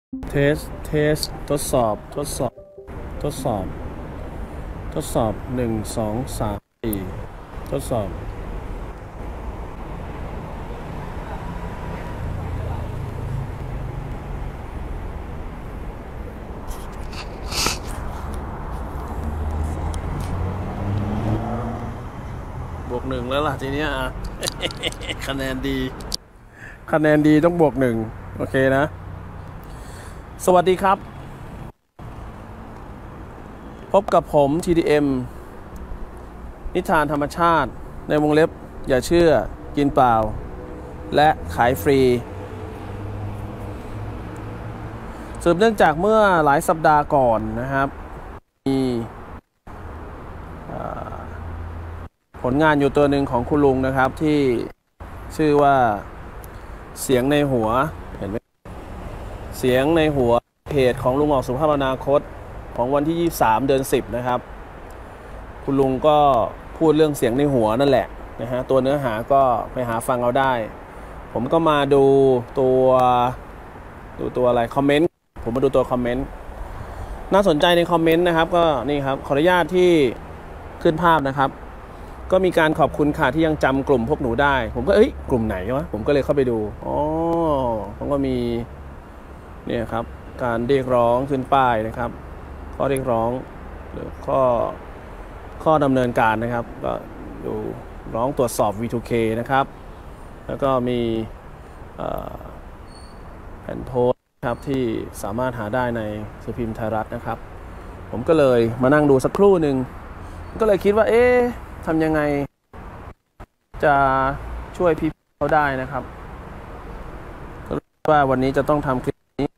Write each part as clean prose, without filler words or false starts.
เทสเทสทดสอบทดสอบทดสอบทดสอบ1 2 3 4ทดสอบบวก 1แล้วล่ะทีเนี้ยคะแนนดีคะแนนดีต้องบวก 1โอเคนะสวัสดีครับพบกับผม TDM นิทานธรรมชาติในวงเล็บอย่าเชื่อกินเปล่าและขายฟรีสืบเนื่องจากเมื่อหลายสัปดาห์ก่อนนะครับมีผลงานอยู่ตัวหนึ่งของคุณลุงนะครับที่ชื่อว่าเสียงในหัวเห็นไหมเสียงในหัวเพจของลุงออกสุภาพอนาคตของวันที่23เดือน10นะครับคุณลุงก็พูดเรื่องเสียงในหัวนั่นแหละนะฮะตัวเนื้อหาก็ไปหาฟังเอาได้ผมก็มาดูตัวอะไรคอมเมนต์ผมมาดูตัวคอมเมนต์น่าสนใจในคอมเมนต์นะครับก็นี่ครับขออนุญาตที่ขึ้นภาพนะครับก็มีการขอบคุณค่ะที่ยังจำกลุ่มพวกหนูได้ผมก็กลุ่มไหนวะผมก็เลยเข้าไปดูอ๋อผมก็มีเนี่ยครับการเรียกร้องขึ้นป้ายนะครับข้อเรียกร้องหรือข้อดำเนินการนะครับก็ดูร้องตรวจสอบ V2K นะครับแล้วก็มีแผ่นโพสต์ครับที่สามารถหาได้ในสื่อพิมพ์ไทยรัฐนะครับผมก็เลยมานั่งดูสักครู่หนึ่งก็เลยคิดว่าทำยังไงจะช่วยพี่เขาได้นะครับก็ว่าวันนี้จะต้องทำคลิปนี้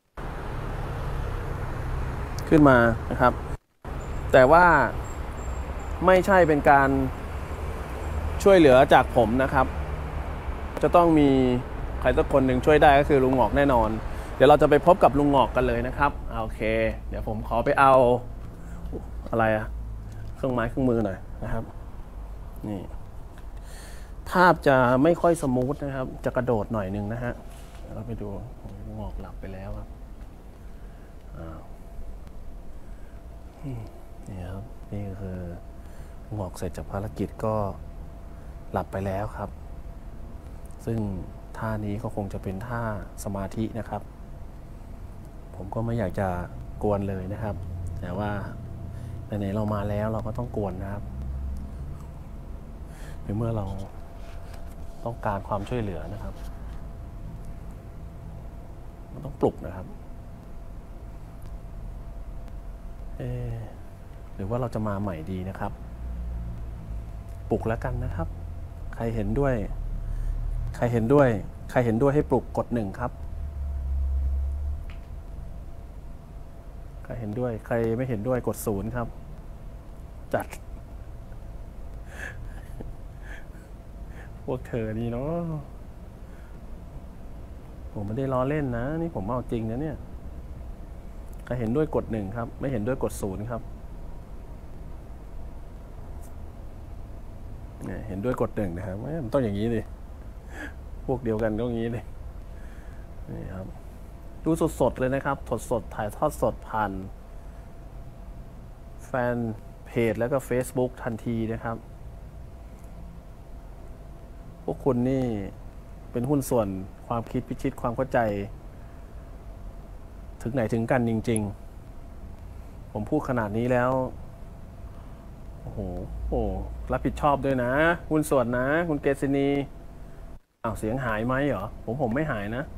ขึ้นมานะครับแต่ว่าไม่ใช่เป็นการช่วยเหลือจากผมนะครับจะต้องมีใครสักคนหนึ่งช่วยได้ก็คือลุงหงอกแน่นอนเดี๋ยวเราจะไปพบกับลุงหงอกกันเลยนะครับโอเคเดี๋ยวผมขอไปเอาอะไรเครื่องไม้เครื่องมือหน่อยนะครับนี่ภาพจะไม่ค่อยสมูทนะครับจะกระโดดหน่อยนึงนะฮะเราไปดูลุงหงอกหลับไปแล้วครับนี่ครับนี่คือลุงหงอกเสร็จจากภารกิจก็หลับไปแล้วครับซึ่งท่านี้ก็คงจะเป็นท่าสมาธินะครับผมก็ไม่อยากจะกวนเลยนะครับแต่ว่าไหนๆเรามาแล้วเราก็ต้องกวนนะครับในเมื่อเราต้องการความช่วยเหลือนะครับมันต้องปลุกนะครับหรือว่าเราจะมาใหม่ดีนะครับปลุกแล้วกันนะครับใครเห็นด้วยให้ปลุกกด1ครับใครเห็นด้วยใครไม่เห็นด้วยกด0ครับจัดพวกเธอนี่เนาะผมไม่ได้ล้อเล่นนะนี่ผมเอาจริงนะเนี่ยใครเห็นด้วยกด1ครับไม่เห็นด้วยกด0ครับเนี่ยเห็นด้วยกด1นะครับมันต้องอย่างนี้ดิพวกเดียวกันก็อย่างนี้เลยนี่ครับดูสดๆเลยนะครับสดถ่ายทอดสดผ่านแฟนเพจแล้วก็ Facebook ทันทีนะครับพวกคุณนี่เป็นหุ้นส่วนความคิดพิชิตความเข้าใจถึงไหนถึงกันจริงๆผมพูดขนาดนี้แล้วโอ้โหรับผิดชอบด้วยนะหุ้นส่วนนะคุณเกษณีเสียงหายไหมเหรอผมไม่หายนะ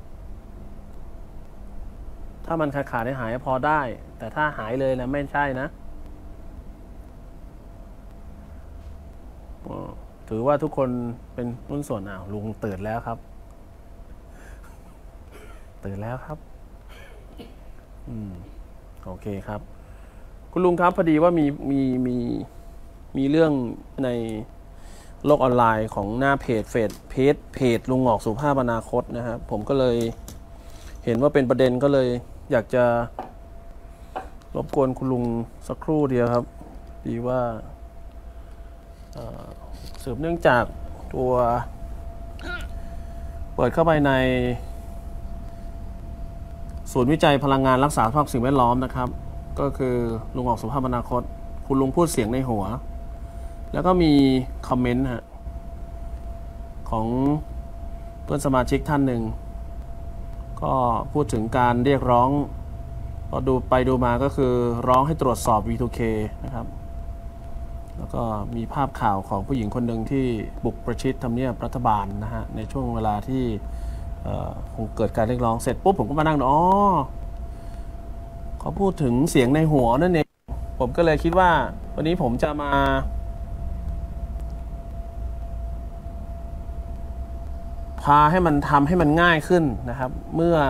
ถ้ามันขาดหายพอได้แต่ถ้าหายเลยนะไม่ใช่นะถือว่าทุกคนเป็นหุ้นส่วนลุงตื่นแล้วครับตื่นแล้วครับโอเคครับคุณลุงครับพอดีว่ามีเรื่องในโลกออนไลน์ของหน้าเพจลุงหงอกสุภาพอนาคตนะครับผมก็เลยเห็นว่าเป็นประเด็นก็เลยอยากจะรบกวนคุณลุงสักครู่เดียวครับดีว่าสืบเนื่องจากตัวเปิดเข้าไปในศูนย์วิจัยพลังงานรักษาสภาพสิ่งแวดล้อมนะครับก็คือลุงออกสุภาพอนาคตคุณลุงพูดเสียงในหัวแล้วก็มีคอมเมนต์ฮะของเพื่อนสมาชิกท่านหนึ่งก็พูดถึงการเรียกร้องก็ดูไปดูมาก็คือร้องให้ตรวจสอบ V2K นะครับแล้วก็มีภาพข่าวของผู้หญิงคนหนึ่งที่บุกประชิดทำเนียบรัฐบาลนะฮะในช่วงเวลาที่คงเกิดการเรียกร้องเสร็จปุ๊บผมก็มานั่งดูอ๋อเขาพูดถึงเสียงในหัวนั่นเองผมก็เลยคิดว่าวันนี้ผมจะมาพาให้มันทำให้มันง่ายขึ้นนะครับเมื่อ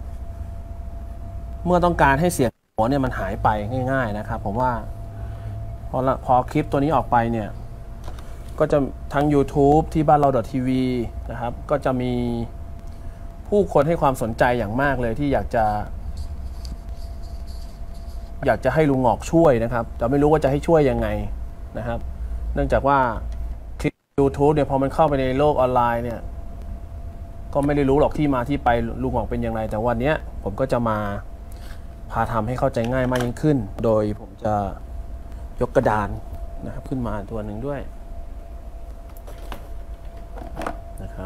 ต้องการให้เสียงหัวเนี่ยมันหายไปง่ายๆนะครับผมว่าพอคลิปตัวนี้ออกไปเนี่ยก็จะทั้ง YouTube ที่บ้านเรา .tv นะครับก็จะมีผู้คนให้ความสนใจอย่างมากเลยที่อยากจะให้ลุงหงอกช่วยนะครับแต่ไม่รู้ว่าจะให้ช่วยยังไงนะครับเนื่องจากว่าคลิป YouTube เนี่ยพอมันเข้าไปในโลกออนไลน์เนี่ยก็ไม่ได้รู้หรอกที่มาที่ไปลุงหงอกเป็นอย่างไรแต่วันนี้ผมก็จะมาพาทำให้เข้าใจง่ายมากยิ่งขึ้นโดยผมจะยกกระดานนะครับขึ้นมาตัวหนึ่งด้วยนะครับ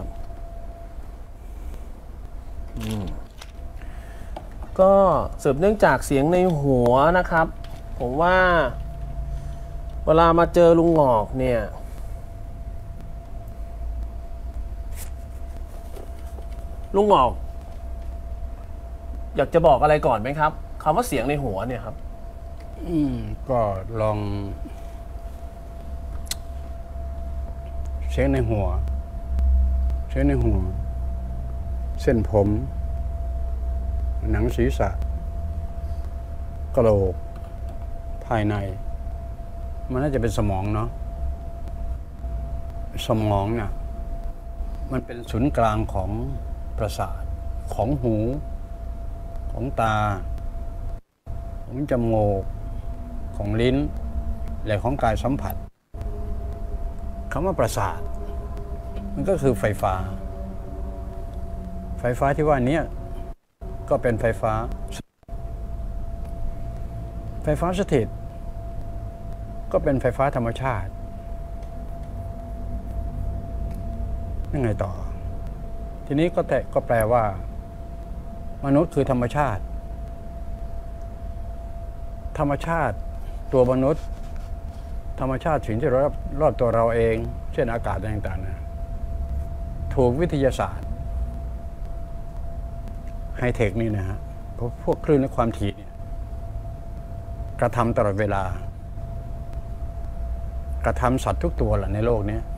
ก็สืบเนื่องจากเสียงในหัวนะครับผมว่าเวลามาเจอลุงหงอกเนี่ยลุงหงอกอยากจะบอกอะไรก่อนไหมครับคำว่าเสียงในหัวเนี่ยครับก็ลองเช็คในหัวเส้นผมหนังศีรษะกะโหลกภายในมันน่าจะเป็นสมองเนาะสมองเนี่ยมันเป็นศูนย์กลางของประสาทของหูของตาของจมูกของลิ้นและของกายสัมผัสคำว่าประสาทมันก็คือไฟฟ้าที่ว่านี้ก็เป็นไฟฟ้าสถิตก็เป็นไฟฟ้าธรรมชาติยังไงต่อทีนี้ก็แปลว่ามนุษย์คือธรรมชาติตัวมนุษย์ธรรมชาติสิ่งที่รอบตัวเราเองเช่นอากาศต่างๆนะถูกวิทยาศาสตร์ไฮเทคนี่นะฮะพวกคลื่นและความถี่เนี่ยกระทำตลอดเวลากระทำสัตว์ทุกตัวแหละในโลกนี้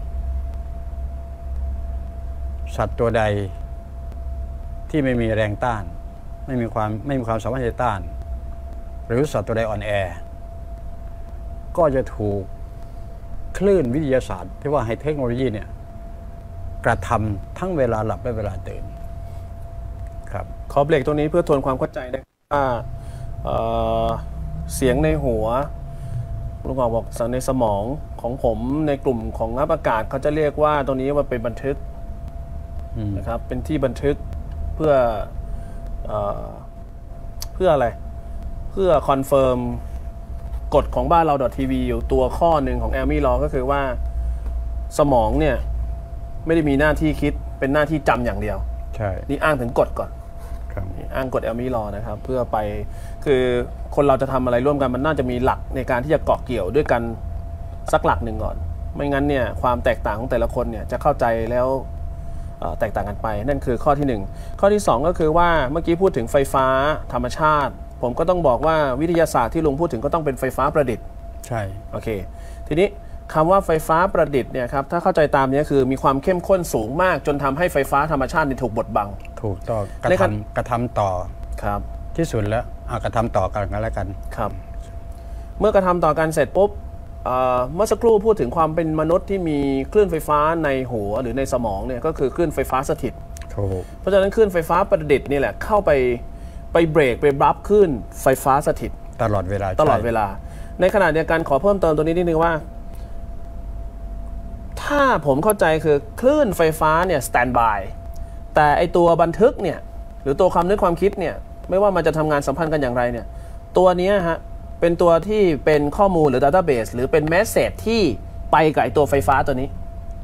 สัตว์ตัวใดที่ไม่มีแรงต้านไม่มีความสามารถจะต้านหรือสัตว์ตัวใดอ่อนแอก็จะถูกคลื่นวิทยาศาสตร์ที่ว่าไฮเทคโนโลยีเนี่ยกระทำทั้งเวลาหลับและเวลาตื่นครับขอเบรกตรงนี้เพื่อทวนความเข้าใจได้ว่าเสียงในหัวลุงหงอกบอกในสมองของผมในกลุ่มของนักอากาศเขาจะเรียกว่าตรงนี้ว่าเป็นบันทึกนะครับเป็นที่บันทึกเพื่ออะไรเพื่อคอนเฟิร์มกฎของบ้านเรา .tv อยู่ตัวข้อหนึ่งของ Elmy Law ก็คือว่าสมองเนี่ยไม่ได้มีหน้าที่คิดเป็นหน้าที่จำอย่างเดียวใช่นี่อ้างถึงกฎก่อนอ้างกฎ Elmy Law นะครับเพื่อไปคือคนเราจะทำอะไรร่วมกันมันน่าจะมีหลักในการที่จะเกาะเกี่ยวด้วยกันสักหลักหนึ่งก่อนไม่งั้นเนี่ยความแตกต่างของแต่ละคนเนี่ยจะเข้าใจแล้วแตกต่างกันไปนั่นคือข้อที่1ข้อที่2ก็คือว่าเมื่อกี้พูดถึงไฟฟ้าธรรมชาติผมก็ต้องบอกว่าวิทยาศาสตร์ที่ลุงพูดถึงก็ต้องเป็นไฟฟ้าประดิษฐ์ใช่โอเคทีนี้คำว่าไฟฟ้าประดิษฐ์เนี่ยครับถ้าเข้าใจตามนี้คือมีความเข้มข้นสูงมากจนทำให้ไฟฟ้าธรรมชาติถูกบดบังถูกต้องกระทำต่อครับที่สุดแล้วกระทำต่อกันแล้วกันครับเมื่อกระทำต่อกันเสร็จปุ๊บเมื่อสักครู่พูดถึงความเป็นมนุษย์ที่มีคลื่นไฟฟ้าในหัวหรือในสมองเนี่ยก็คือคลื่นไฟฟ้าสถิตเพราะฉะนั้นคลื่นไฟฟ้าประดิษฐ์นี่แหละเข้าไปเบรกไปบัฟคลื่นไฟฟ้าสถิตตลอดเวลาในขณะเดียวกันขอเพิ่มเติมตัวนี้นิดนึงว่าถ้าผมเข้าใจคือคลื่นไฟฟ้าเนี่ยสแตนด์บายแต่ไอตัวบันทึกเนี่ยหรือตัวความนึกความคิดเนี่ยไม่ว่ามันจะทำงานสัมพันธ์กันอย่างไรเนี่ยตัวนี้ฮะเป็นตัวที่เป็นข้อมูลหรือ Database หรือเป็น Message ที่ไปกับไอตัวไฟฟ้าตัวนี้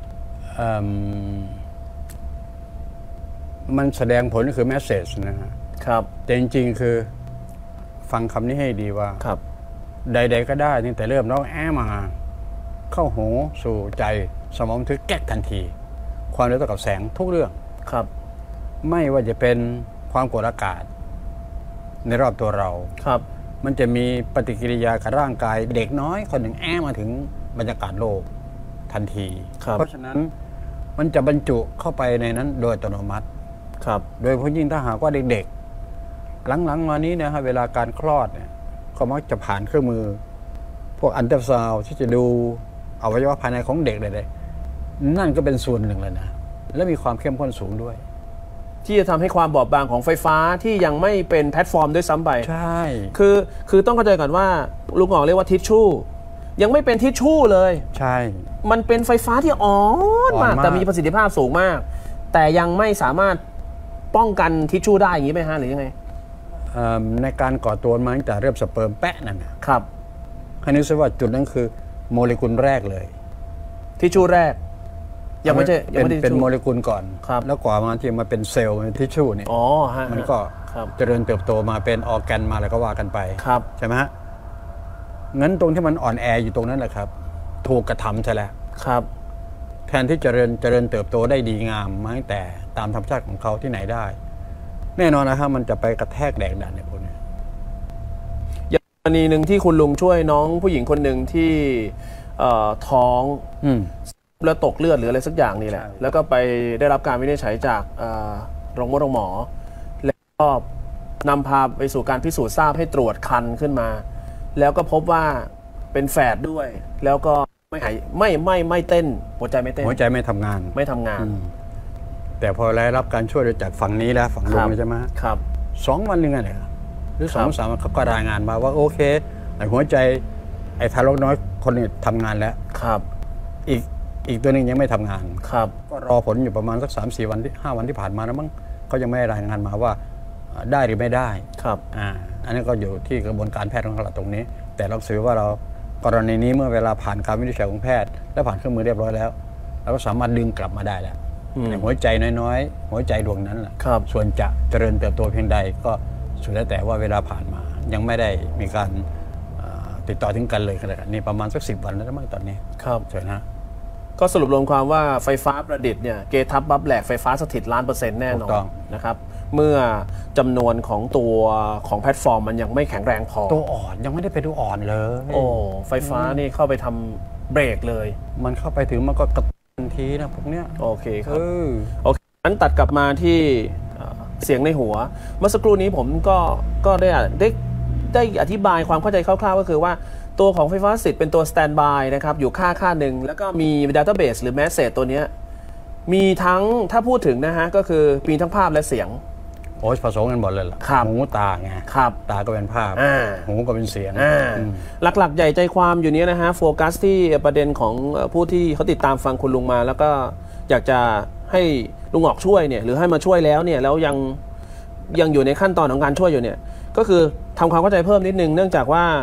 มันแสดงผลคือ Message นะฮะครับแต่จริงๆคือฟังคำนี้ให้ดีว่าครับใดๆก็ได้ตั้งแต่เริ่มร้องมาเข้าหูสู่ใจสมองบันทึกแก๊กทันทีความเร็วเท่ากับแสงทุกเรื่องครับไม่ว่าจะเป็นความกดอากาศในรอบตัวเราครับมันจะมีปฏิกิริยากับร่างกายเด็กน้อยคนหนึ่งมาถึงบรรยากาศโลกทันทีเพราะฉะนั้นมันจะบรรจุเข้าไปในนั้นโดยอัตโนมัติครับโดยเฉพาะยิ่งถ้าหากว่าเด็กๆหลังๆมานี้นะครับเวลาการคลอดเนี่ยก็มักจะผ่านเครื่องมือพวกอัลตราซาวด์ที่จะดูอวัยวะภายในของเด็กเลยนั่นก็เป็นส่วนหนึ่งเลยนะและมีความเข้มข้นสูงด้วยที่จะทำให้ความบอบบางของไฟฟ้าที่ยังไม่เป็นแพลตฟอร์มด้วยซ้ำไปใช่คือต้องเข้าใจก่อนว่าลุงอ๋องเรียกว่าทิชชู่ยังไม่เป็นทิชชู่เลยใช่มันเป็นไฟฟ้าที่อ่อนมากแต่มีประสิทธิภาพสูงมากแต่ยังไม่สามารถป้องกันทิชชู่ได้อย่างนี้ไหมฮะหรือยังไงในการก่อตัวมาตั้งแต่เริ่มสเปิร์มแปะนั่นครับให้นึกซะว่าจุดนั้นคือโมเลกุลแรกเลยทิชชู่แรกยังไม่ใช่เป็นโมเลกุลก่อนครับแล้วกว่ามาที่มาเป็นเซลล์ทิชชู่เนี่ยมันก็เจริญเติบโตมาเป็นออร์แกนมาอะไรก็ว่ากันไปใช่ไหมฮะงั้นตรงที่มันอ่อนแออยู่ตรงนั้นแหละครับถูกกระทำใช่แล้วครับแทนที่เจริญเติบโตได้ดีงามมาตั้งแต่ตามธรรมชาติของเขาที่ไหนได้แน่นอนนะครับมันจะไปกระแทกแดกดันในพวกนี้อย่างกรณีหนึ่งที่คุณลุงช่วยน้องผู้หญิงคนหนึ่งที่ท้องแล้วตกเลือดหรืออะไรสักอย่างนี่แหละแล้วก็ไปได้รับการวินิจฉัยจากโรงหมอแล้วก็นำพาไปสู่การพิสูจน์ทราบให้ตรวจคันขึ้นมาแล้วก็พบว่าเป็นแฝดด้วยแล้วก็ไม่เต้นหัวใจไม่เต้นหัวใจไม่ทำงานแต่พอได้รับการช่วยจากฝั่งนี้แล้วฝั่งลุงใช่ไหมครับ 2 วันหนึ่งอะไรหรือ2-3 วันเขาก็รายงานมาว่าโอเคหัวใจไอ้ทารกน้อยคนนี้ทำงานแล้วครับอีกตัวหนึ่งยังไม่ทำงานครับก็รอผลอยู่ประมาณสัก3-4 วัน5 วันที่ผ่านมาแล้วมั้งเขายังไม่รายงานมาว่าได้หรือไม่ได้ครับอันนี้ก็อยู่ที่กระบวนการแพทย์ของเราตรงนี้แต่เราถือว่าเรากรณีนี้เมื่อเวลาผ่านการวินิจฉัยของแพทย์และผ่านเครื่องมือเรียบร้อยแล้วเราก็สามารถดึงกลับมาได้แล้วหัวใจน้อยๆหัวใจดวงนั้นแหละส่วนจะเจริญเติบโตเพียงใดก็สุดแล้วแต่ว่าเวลาผ่านมายังไม่ได้มีการติดต่อถึงกันเลยขนาดนี้ประมาณสัก10 วันแล้วมั้งตอนนี้ครับใช่นะก็สรุปรวมความว่าไฟฟ้าประดิษฐ์เนี่ยเกทับบัฟแหลกไฟฟ้าสถิต1,000,000%แน่นอนนะครับเมื่อจำนวนของตัวของแพลตฟอร์มมันยังไม่แข็งแรงพอตัวอ่อนยังไม่ได้ไปดูอ่อนเลยไฟฟ้านี่เข้าไปทำเบรกเลยมันเข้าไปถึงมันก็กระทันทีนะพวกเนี้ยโอเคครับโอเคงั้นตัดกลับมาที่เสียงในหัวเมื่อสักครู่นี้ผมก็ได้อธิบายความเข้าใจคร่าวๆก็คือว่าตัวของไฟฟ้าสถิตเป็นตัวสแตนด์บายนะครับอยู่ค่าหนึ่งแล้วก็มี Database หรือ Message ตัวนี้มีทั้งถ้าพูดถึงนะฮะก็คือมีทั้งภาพและเสียงผสมกันหมดเลยล่ะหูตาไงตาก็เป็นภาพหูก็เป็นเสียงหลักๆใหญ่ใจความอยู่นี้นะฮะโฟกัสที่ประเด็นของผู้ที่เขาติดตามฟังคุณลุงมาแล้วก็อยากจะให้ลุงออกช่วยเนี่ยหรือให้มาช่วยแล้วเนี่ยแล้วยังอยู่ในขั้นตอนของการช่วยอยู่เนี่ยก็คือทำความเข้าใจเพิ่มนิดนึงเนื่องจากว่า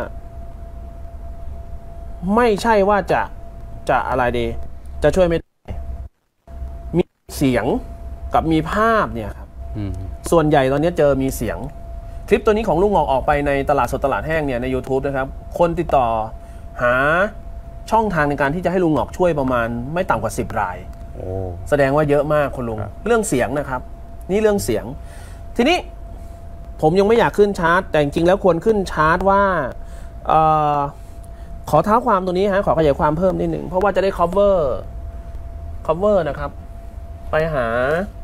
ไม่ใช่ว่าจะอะไรดีจะช่วยไม่ได้มีเสียงกับมีภาพเนี่ยครับส่วนใหญ่ตอนนี้เจอมีเสียงคลิปตัวนี้ของลุงออกไปในตลาดสดตลาดแห้งเนี่ยใน YouTube นะครับคนติดต่อหาช่องทางในการที่จะให้ลุงช่วยประมาณไม่ต่ำกว่า10 รายแสดงว่าเยอะมากคุณลุงเรื่องเสียงนะครับนี่เรื่องเสียงทีนี้ผมยังไม่อยากขึ้นชาร์ตแต่จริงๆแล้วควรขึ้นชาร์ตว่าขอเท้าความตัวนี้ฮะขอขยายความเพิ่มนิดหนึ่งเพราะว่าจะได้ cover นะครับไปหา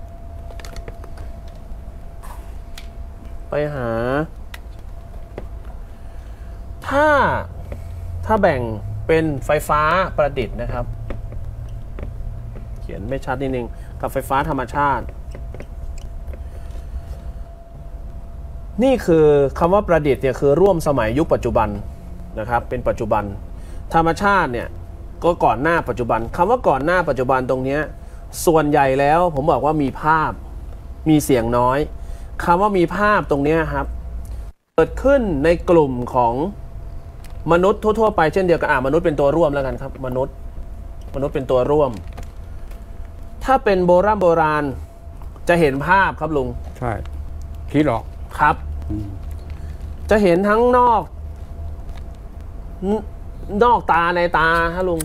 ถ้าแบ่งเป็นไฟฟ้าประดิษฐ์นะครับเขียนไม่ชัดนิดนึงกับไฟฟ้าธรรมชาตินี่คือคำว่าประดิษฐ์เนี่ยคือร่วมสมัยยุคปัจจุบันนะครับเป็นปัจจุบันธรรมชาติเนี่ยก็ก่อนหน้าปัจจุบันคำว่าก่อนหน้าปัจจุบันตรงนี้ส่วนใหญ่แล้วผมบอกว่ามีภาพมีเสียงน้อยคำว่ามีภาพตรงเนี้ยครับเกิดขึ้นในกลุ่มของมนุษย์ทั่วๆไปเช่นเดียวกันมนุษย์เป็นตัวร่วมแล้วกันครับมนุษย์เป็นตัวร่วม ถ้าเป็นโบราณจะเห็นภาพครับลุงใช่คิดหรอกครับจะเห็นทั้งนอกตาในตาฮะลุง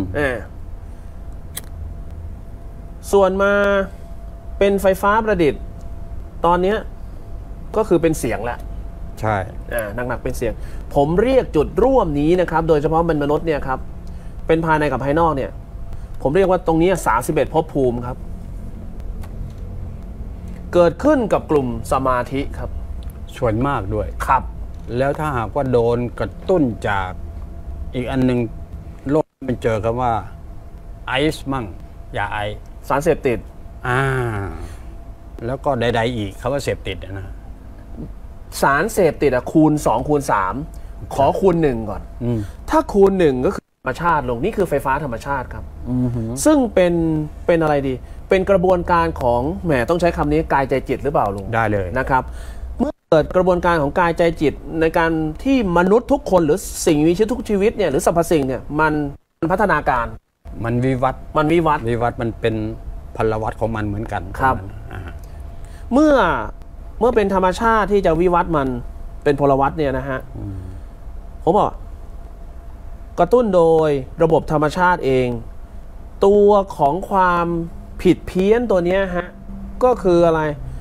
ส่วนมาเป็นไฟฟ้าประดิษฐ์ตอนนี้ก็คือเป็นเสียงแล้วใช่หนักๆเป็นเสียงผมเรียกจุดร่วมนี้นะครับโดยเฉพาะมนุษย์เนี่ยครับเป็นภายในกับภายนอกเนี่ยผมเรียกว่าตรงนี้31ภพภูมิครับเกิดขึ้นกับกลุ่มสมาธิครับส่วนมากด้วยครับแล้วถ้าหากว่าโดนกระตุ้นจากอีกอันหนึ่งโลกมันเจอคำว่าไอซ์มั่งยาไอสารเสพติดแล้วก็ใดๆอีกคำว่าเสพติดนะสารเสพติดคูณ2คูณ3ขอคูณ1ก่อนถ้าคูณ1ก็คือธรรมชาติลงนี่คือไฟฟ้าธรรมชาติครับซึ่งเป็นอะไรดีเป็นกระบวนการของแหมต้องใช้คำนี้กายใจจิตหรือเปล่าลุงได้เลยนะครับเมื่อเกิดกระบวนการของกายใจจิตในการที่มนุษย์ทุกคนหรือสิ่งมีชีวิตทุกชีวิตเนี่ยหรือสรรพสิ่งเนี่ยมันพัฒนาการมันวิวัฒน์มันเป็นพลวัตของมันเหมือนกันครับเมื่อเป็นธรรมชาติที่จะวิวัฒน์มันเป็นพลวัตเนี่ยนะฮะผมบอกกระตุ้นโดยระบบธรรมชาติเองตัวของความผิดเพี้ยนตัวนี้ฮะก็คืออะไร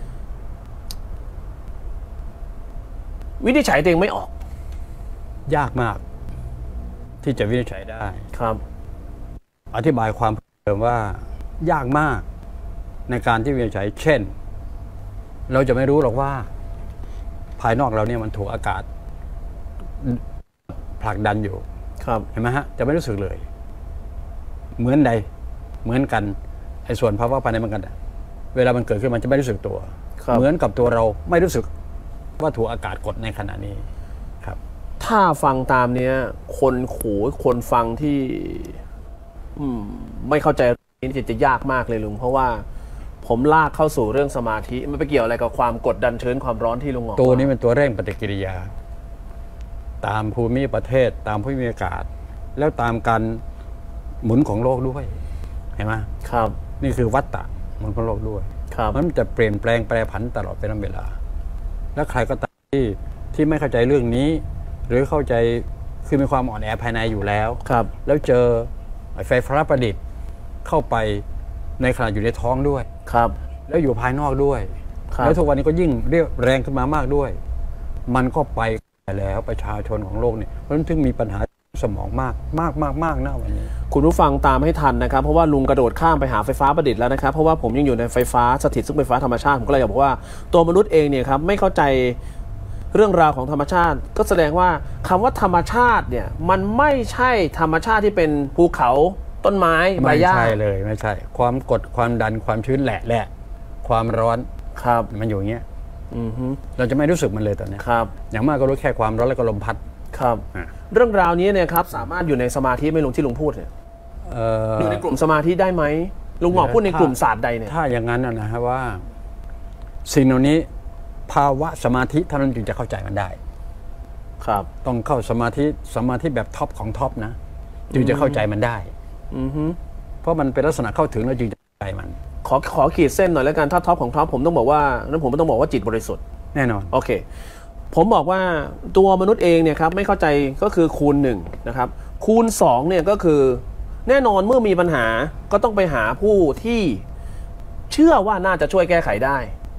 วินิจฉัยตัวเองไม่ออกยากมากที่จะวินิจฉัยได้ครับอธิบายความเดิมว่ายากมากในการที่วินิจฉัยเช่นเราจะไม่รู้หรอกว่าภายนอกเราเนี่ยมันถูกอากาศผลักดันอยู่ครับเห็นไหมฮะจะไม่รู้สึกเลยเหมือนกันไอ้ส่วนภาวะภายในมันกันเวลามันเกิดขึ้นมันจะไม่รู้สึกตัวเหมือนกับตัวเราไม่รู้สึกว่าถูกอากาศกดในขณะนี้ครับถ้าฟังตามเนี้ยคนฟังที่ไม่เข้าใจนี้จะยากมากเลยลุงเพราะว่าผมลากเข้าสู่เรื่องสมาธิมันไปเกี่ยวอะไรกับความกดดันเชื้อความร้อนที่ลุงบอกตัวนี้เป็นตัวเร่งปฏิกิริยาตามภูมิประเทศตามภูมิอากาศแล้วตามการหมุนของโลกด้วยเห็นไหมครับนี่คือวัฏฏะหมุนของโลกด้วยมันจะเปลี่ยนแปลงแปรผันตลอดเวลาและใครก็ตามที่ไม่เข้าใจเรื่องนี้หรือเข้าใจคือมีความอ่อนแอภายในอยู่แล้วแล้วเจอไฟฟ้าประดิษฐ์เข้าไปในขณะอยู่ในท้องด้วยแล้วอยู่ภายนอกด้วยแล้วทุกวันนี้ก็ยิ่งเรียกแรงขึ้นมามากด้วยมันก็ไปแล้วประชาชนของโลกนี่เพราะฉะนั้นถึงมีปัญหาสมองมากนะวันนี้คุณผู้ฟังตามให้ทันนะครับเพราะว่าลุงกระโดดข้ามไปหาไฟฟ้าประดิษฐ์แล้วนะครับเพราะว่าผมยังอยู่ในไฟฟ้าสถิตซึ่งไฟฟ้าธรรมชาติผมก็เลยอยากบอกว่าตัวมนุษย์เองเนี่ยครับไม่เข้าใจเรื่องราวของธรรมชาติก็แสดงว่าคำว่าธรรมชาติเนี่ยมันไม่ใช่ธรรมชาติที่เป็นภูเขาต้นไม้ใบหญ้าไม่ใช่เลยไม่ใช่ความกดความดันความชื้นแหละความร้อนครับมันอยู่อย่างเงี้ยเราจะไม่รู้สึกมันเลยตอนนี้ครับอย่างมากก็รู้แค่ความร้อนแล้วก็ลมพัดครับเรื่องราวนี้เนี่ยครับสามารถอยู่ในสมาธิไม่ลุงที่ลุงพูดเนี่ยอยู่ในกลุ่มสมาธิได้ไหมลุงหมอพูดในกลุ่มศาสตร์ใดเนี่ยถ้าอย่างนั้นนะฮะว่าสิ่งเหล่านี้ภาวะสมาธิเท่านั้นจึงจะเข้าใจมันได้ครับต้องเข้าสมาธิแบบท็อปของท็อปนะจึงจะเข้าใจมันได้เพราะมันเป็นลักษณะเข้าถึงแล้วจึงจะเข้าใจมันขอขีดเส้นหน่อยแล้วกันถ้าท็อปของท็อปผมต้องบอกว่านั้นผมต้องบอกว่าจิตบริสุทธิ์แน่นอนโอเคผมบอกว่าตัวมนุษย์เองเนี่ยครับไม่เข้าใจก็คือคูณ1นะครับคูณ2เนี่ยก็คือแน่นอนเมื่อมีปัญหาก็ต้องไปหาผู้ที่เชื่อว่าน่าจะช่วยแก้ไขได้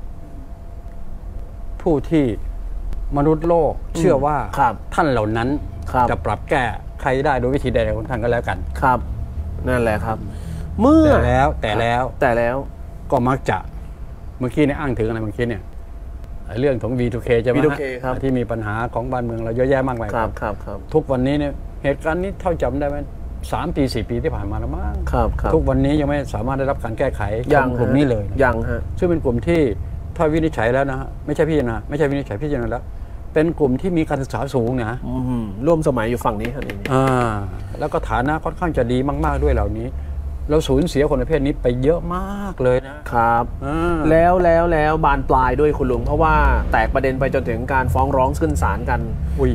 ผู้ที่มนุษย์โลกเชื่อว่าท่านเหล่านั้นจะปรับแก้ใครได้โดยวิธีใดของท่านก็แล้วกันครับนั่นแหละครับเมื่อแต่แล้วก็มักจะเมื่อกี้เนี่ยอ้างถึงอะไรเมื่อกี้เนี่ยเรื่องของ V2K ใช่ไหมที่มีปัญหาของบ้านเมืองเราเยอะแยะมากมายครับทุกวันนี้เนี่ยเหตุการณ์นี้เท่าจำได้ไหม3 ปี 4 ปีที่ผ่านมาแล้วมั้งครับทุกวันนี้ยังไม่สามารถได้รับการแก้ไขกลุ่มนี้เลยยังฮะซึ่งเป็นกลุ่มที่ถ้าวินิจฉัยแล้วนะฮะไม่ใช่พิจารณาไม่ใช่วินิจฉัยพิจารณาแล้วเป็นกลุ่มที่มีการศึกษาสูงนะร่วมสมัยอยู่ฝั่งนี้ครับแล้วก็ฐานะค่อนข้างจะดีมากๆด้วยเหล่านี้เราสูญเสียคนประเภทนี้ไปเยอะมากเลยนะครับแล้วบานปลายด้วยคุณลุงเพราะว่าแตกประเด็นไปจนถึงการฟ้องร้องขึ้นศาลกัน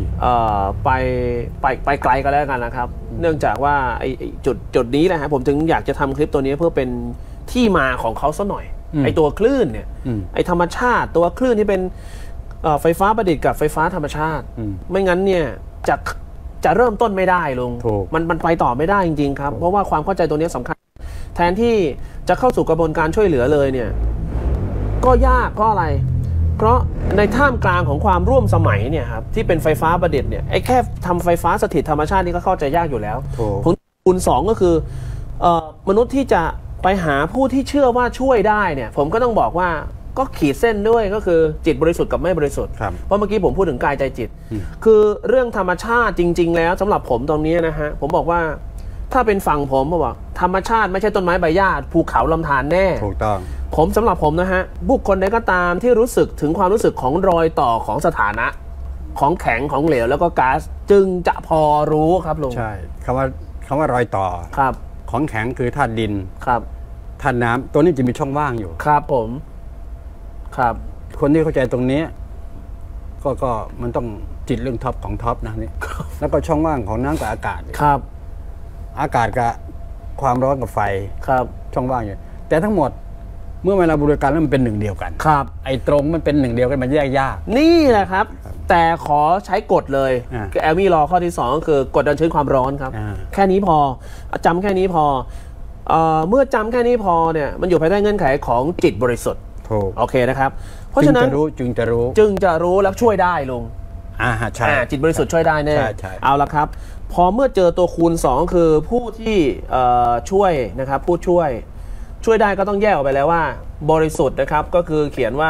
ไปไกลกันแล้วกันนะครับเนื่องจากว่าไอ้จุดนี้แหละฮะผมถึงอยากจะทำคลิปตัวนี้เพื่อเป็นที่มาของเขาซะหน่อยไอ้ตัวคลื่นเนี่ยไอ้ธรรมชาติตัวคลื่นที่เป็นไฟฟ้าประดิษฐ์กับไฟฟ้าธรรมชาติไม่งั้นเนี่ยจะเริ่มต้นไม่ได้ลุงมันไปต่อไม่ได้จริงๆครับเพราะว่าความเข้าใจตัวนี้สำคัญแทนที่จะเข้าสู่กระบวนการช่วยเหลือเลยเนี่ยก็ยากเพราะอะไรเพราะในท่ามกลางของความร่วมสมัยเนี่ยครับที่เป็นไฟฟ้าประดิษฐ์เนี่ยไอ้แค่ทำไฟฟ้าสถิตธรรมชาตินี่ก็เข้าใจยากอยู่แล้วผลคูณ2ก็คือมนุษย์ที่จะไปหาผู้ที่เชื่อว่าช่วยได้เนี่ยผมก็ต้องบอกว่าก็ขีดเส้นด้วยก็คือจิตบริสุทธิ์กับไม่บริสุทธิ์เพราะเมื่อกี้ผมพูดถึงกายใจจิตคือเรื่องธรรมชาติจริงๆแล้วสำหรับผมตรงนี้นะฮะผมบอกว่าถ้าเป็นฝั่งผมบอกธรรมชาติไม่ใช่ต้นไม้ใบหญ้าภูเขาลำธารแน่ถูกต้องผมสำหรับผมนะฮะบุคคลใดก็ตามที่รู้สึกถึงความรู้สึกของรอยต่อของสถานะของแข็งของเหลวแล้วก็ก๊าซจึงจะพอรู้ครับลุงใช่คำว่ารอยต่อครับของแข็งคือธาตุดินครับธาตุน้ำตัวนี้จะมีช่องว่างอยู่ครับผมครับคนที่เข้าใจตรงนี้ก็มันต้องจิตเรื่องท็อปของท็อปนะนี่แล้วก็ช่องว่างของน้ำกับอากาศครับอากาศกับความร้อนกับไฟครับช่องว่างอยู่แต่ทั้งหมดเมื่อเวลาบริการแล้วมันเป็นหนึ่งเดียวกันครับไอ้ตรงมันเป็นหนึ่งเดียวกันมันแยกยากนี่แหละครับแต่ขอใช้กฎเลยแอลมี่ลอข้อที่2ก็คือกฎดันชื้นความร้อนครับแค่นี้พอจำแค่นี้พอเมื่อจำแค่นี้พอเนี่ยมันอยู่ภายใต้เงื่อนไขของจิตบริสุทธิ์โอเคนะครับเพราะฉะนั้นจึงจะรู้แล้วช่วยได้ลุงใช่จิตบริสุทธิ์ช่วยได้แน่เอาละครับพอเมื่อเจอตัวคูณ2คือผู้ที่ช่วยนะครับผู้ช่วยได้ก็ต้องแยกออกไปแล้วว่าบริสุทธิ์นะครับก็คือเขียนว่า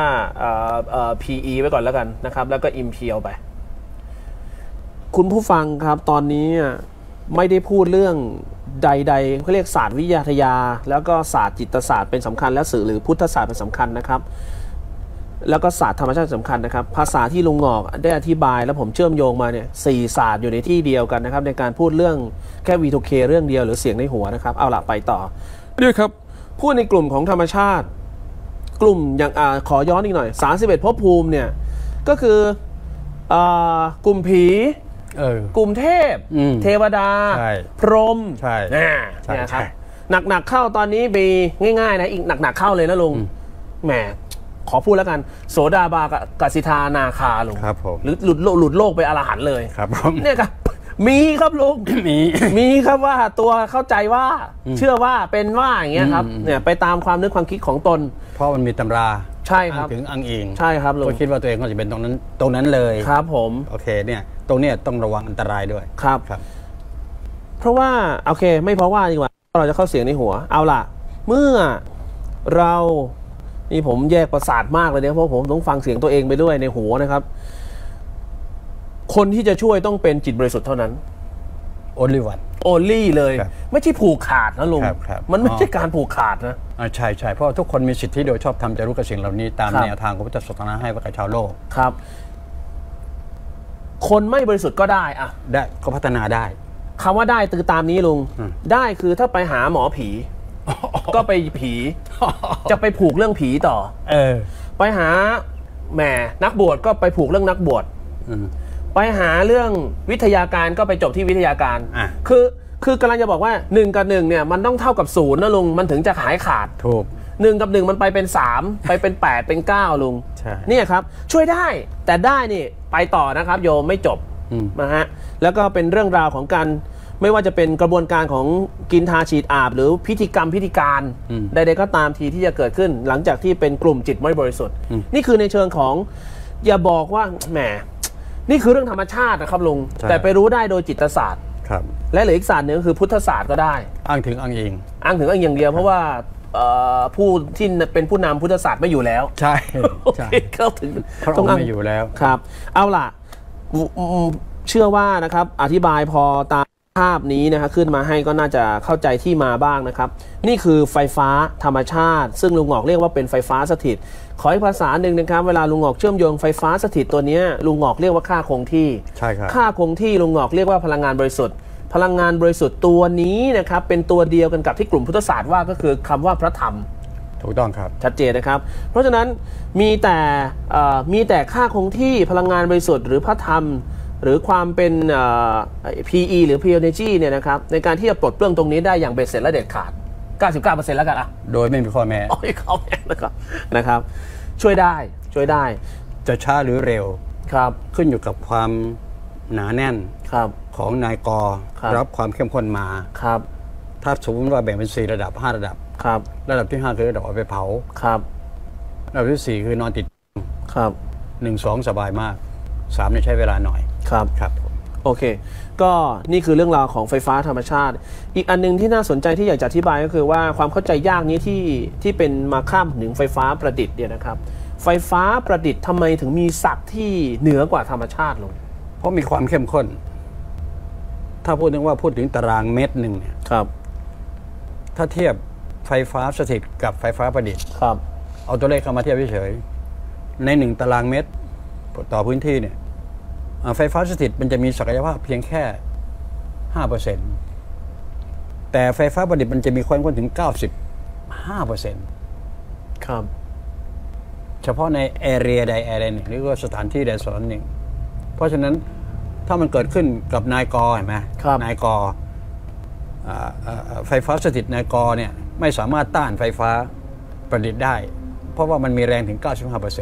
PE ไว้ก่อนแล้วกันนะครับแล้วก็ impure ไปคุณผู้ฟังครับตอนนี้ไม่ได้พูดเรื่องใดๆเขาเรียกศาสตร์วิทยาแล้วก็ศาสตร์จิตศาสตร์เป็นสำคัญและสื่อหรือพุทธศาสตร์เป็นสำคัญนะครับแล้วก็ศาสตร์ธรรมชาติสำคัญนะครับภาษาที่ลุงงอกได้อธิบายแล้วผมเชื่อมโยงมาเนี่ย4ศาสตร์อยู่ในที่เดียวกันนะครับในการพูดเรื่องแค่ V2K เรื่องเดียวหรือเสียงในหัวนะครับเอาละไปต่อนี่ครับพูดในกลุ่มของธรรมชาติกลุ่มอย่างขอย้อนอีกหน่อย31ภพภูมิเนี่ยก็คือกลุ่มผีกลุ่มเทพเทวดาพรหมเนี่ยครับหนักๆเข้าตอนนี้มีง่ายๆนะอีกหนักๆเข้าเลยนะลุงแหมขอพูดแล้วกันโสดาบากสิทานาคาลุงหรือหลุดโลกไปอรหันต์เลยครับเนี่ยครับมีครับลุงมีครับว่าตัวเข้าใจว่าเชื่อว่าเป็นว่าอย่างเงี้ยครับเนี่ยไปตามความนึกความคิดของตนเพราะมันมีตำราใช่ครับถึงอ้างอิงใช่ครับลุงก็คิดว่าตัวเองก็จะเป็นตรงนั้นเลยครับผมโอเคเนี่ยตรงเนี้ยต้องระวังอันตรายด้วยครับเพราะว่าโอเคไม่เพราะว่าดีกว่าเราจะเข้าเสียงในหัวเอาล่ะเมื่อเรานี่ผมแยกประสาทมากเลยเนี่ยเพราะผมต้องฟังเสียงตัวเองไปด้วยในหัวนะครับคนที่จะช่วยต้องเป็นจิตบริสุทธิ์เท่านั้น only เลยไม่ใช่ผูกขาดนะลุงมันไม่ใช่การผูกขาดนะใช่เพราะทุกคนมีสิทธิโดยชอบธรรมจะรู้กับสิ่งเหล่านี้ตามแนวทางของพระพุทธศาสนาให้ไว้กับชาวโลกครับคนไม่บริสุทธิ์ก็ได้ได้ก็พัฒนาได้คำว่าได้คือตามนี้ลุงได้คือถ้าไปหาหมอผีก็ไปผีจะไปผูกเรื่องผีต่อไปหาแหมนักบวชก็ไปผูกเรื่องนักบวชไปหาเรื่องวิทยาการก็ไปจบที่วิทยาการคือกำลังจะบอกว่า1 กับ 1เนี่ยมันต้องเท่ากับ0นะลุงมันถึงจะหายขาดถูก 1 กับ 1มันไปเป็น3ไปเป็น8เป็น9ลุงเนี่ยครับช่วยได้แต่ได้นี่ไปต่อนะครับโยมไม่จบนะฮะแล้วก็เป็นเรื่องราวของการไม่ว่าจะเป็นกระบวนการของกินทาฉีดอาบหรือพิธีการใดๆก็ตามทีที่จะเกิดขึ้นหลังจากที่เป็นกลุ่มจิตไม่บริสุทธิ์นี่คือในเชิงของอย่าบอกว่าแหมนี่คือเรื่องธรรมชาตินะครับลุงแต่ไปรู้ได้โดยจิตศาสตร์และเหลืออีกศาสตร์หนึ่งก็คือพุทธศาสตร์ก็ได้อ้างถึงอ้างอิงอย่างเดียวเพราะว่าผู้ที่เป็นผู้นำพุทธศาสตร์ไม่อยู่แล้วใช่เข้าถึงต้องไม่อยู่แล้วครับเอาล่ะเชื่อว่านะครับอธิบายพอตามภาพนี้นะครับขึ้นมาให้ก็น่าจะเข้าใจที่มาบ้างนะครับนี่คือไฟฟ้าธรรมชาติซึ่งลุงหงอกเรียกว่าเป็นไฟฟ้าสถิตขออีกภาษาหนึ่งนะครับเวลาลุงหงอกเชื่อมโยงไฟฟ้าสถิตตัวนี้ลุงหงอกเรียกว่าค่าคงที่ใช่ครับค่าคงที่ลุงหงอกเรียกว่าพลังงานบริสุทธิ์พลังงานบริสุทธิ์ตัวนี้นะครับเป็นตัวเดียวกันกับที่กลุ่มพุทธศาสตร์ว่าก็คือคำว่าพระธรรมถูกต้องครับชัดเจนนะครับเพราะฉะนั้นมีแต่ค่าคงที่พลังงานบริสุทธิ์หรือพระธรรมหรือความเป็น PE หรือ Pure Energy เนี่ยนะครับในการที่จะปลดเปลื้องตรงนี้ได้อย่างเบ็ดเสร็จและเด็ดขาด 99% แล้วกันอ่ะโดยไม่มีข้อแม้ไม่ข้อแม้นะครับช่วยได้จะช้าหรือเร็วครับขึ้นอยู่กับความหนาแน่นของนายกรับความเข้มข้นมาครับถ้าสมมติว่าแบ่งเป็น4ระดับ5ระดับครับระดับที่5คือระดับเอาไปเผาครับระดับที่4คือนอนติดครับ 1 2สบายมาก3เนี่ยใช้เวลาหน่อยครับโอเคก็นี่คือเรื่องราวของไฟฟ้าธรรมชาติอีกอันนึงที่น่าสนใจที่อยากจะอธิบายก็คือว่าความเข้าใจยากนี้ที่เป็นมาข้ามถึงไฟฟ้าประดิษฐ์เนี่ยนะครับไฟฟ้าประดิษฐ์ทำไมถึงมีศักดิ์ที่เหนือกว่าธรรมชาติลงเพราะมีความเข้มข้นถ้าพูดถึงตารางเมตรหนึ่งเนี่ยครับถ้าเทียบไฟฟ้าสถิตกับไฟฟ้าประดิษฐ์ครับเอาตัวเลขเข้ามาเทียบเฉยๆใน1ตารางเมตรต่อพื้นที่เนี่ยไฟฟ้าสถิตมันจะมีศักยภาพเพียงแค่ 5% แต่ไฟฟ้าประดิษฐ์มันจะมีความเข้มข้นถึง 95% ครับเฉพาะในแอเรียใดแอเรียหนึ่งหรือว่าสถานที่ใดสถานหนึ่งเพราะฉะนั้นถ้ามันเกิดขึ้นกับนายกเห็นไหมนายกไฟฟ้าสถิตนายกเนี่ยไม่สามารถต้านไฟฟ้าประดิษฐ์ได้เพราะว่ามันมีแรงถึง 95%